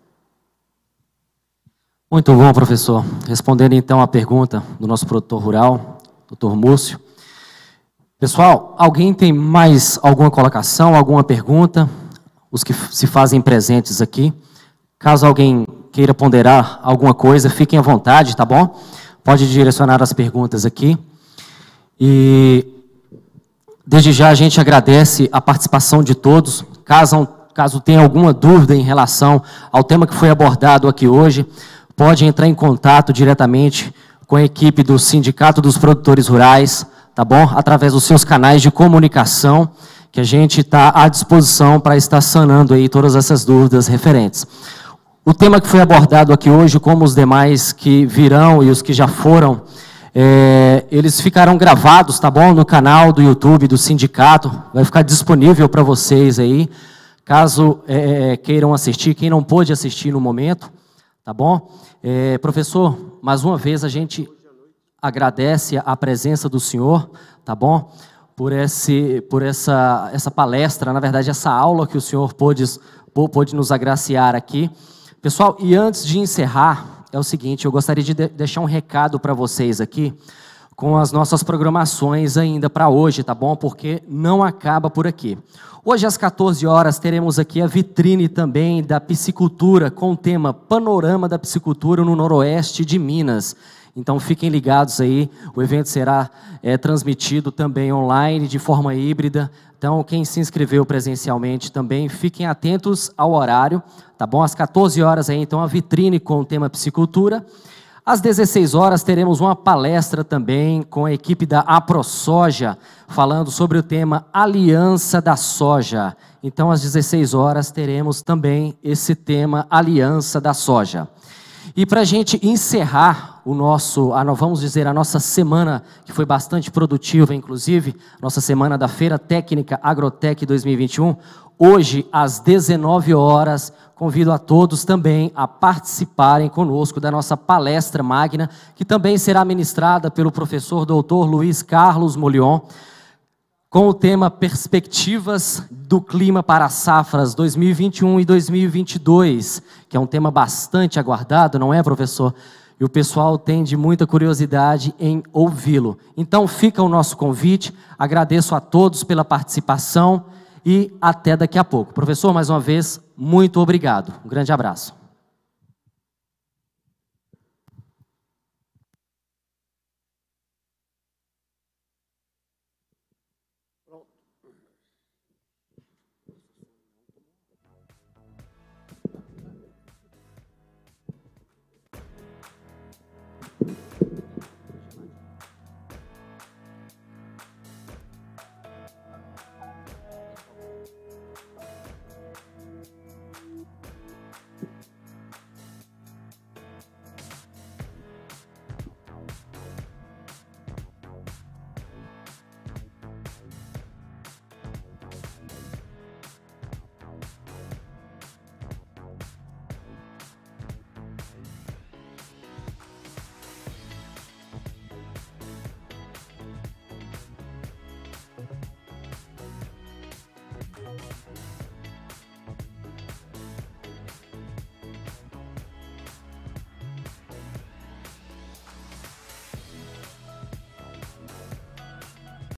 Muito bom, professor. Respondendo então à pergunta do nosso produtor rural, doutor Múcio. Pessoal, alguém tem mais alguma colocação, alguma pergunta? Os que se fazem presentes aqui. Caso alguém queira ponderar alguma coisa, fiquem à vontade, tá bom? Pode direcionar as perguntas aqui. E, desde já, a gente agradece a participação de todos. Caso tenha alguma dúvida em relação ao tema que foi abordado aqui hoje, pode entrar em contato diretamente com a equipe do Sindicato dos Produtores Rurais, tá bom? Através dos seus canais de comunicação, que a gente está à disposição para estar sanando aí todas essas dúvidas referentes. O tema que foi abordado aqui hoje, como os demais que virão e os que já foram, eles ficarão gravados, tá bom? No canal do YouTube do sindicato, vai ficar disponível para vocês aí, caso queiram assistir, quem não pôde assistir no momento, tá bom? Professor, mais uma vez a gente agradece a presença do senhor, tá bom? Por essa palestra, na verdade, essa aula que o senhor pôde nos agraciar aqui. Pessoal, e antes de encerrar, é o seguinte, eu gostaria de deixar um recado para vocês aqui, com as nossas programações ainda para hoje, tá bom? Porque não acaba por aqui. Hoje às 14 horas teremos aqui a vitrine também da piscicultura, com o tema Panorama da Piscicultura no Noroeste de Minas. Então fiquem ligados aí, o evento será transmitido também online, de forma híbrida. Então quem se inscreveu presencialmente também, fiquem atentos ao horário, tá bom? Às 14 horas aí então a vitrine com o tema Piscicultura. Às 16 horas teremos uma palestra também com a equipe da AproSoja, falando sobre o tema Aliança da Soja. Então, às 16 horas teremos também esse tema Aliança da Soja. E para a gente encerrar vamos dizer, a nossa semana, que foi bastante produtiva, inclusive, nossa semana da Feira Técnica Agrotec 2021, hoje, às 19 horas, convido a todos também a participarem conosco da nossa palestra magna, que também será ministrada pelo professor Dr. Luiz Carlos Molion, com o tema Perspectivas do Clima para as Safras 2021 e 2022, que é um tema bastante aguardado, não é, professor? E o pessoal tem de muita curiosidade em ouvi-lo. Então fica o nosso convite, agradeço a todos pela participação e até daqui a pouco. Professor, mais uma vez, muito obrigado. Um grande abraço.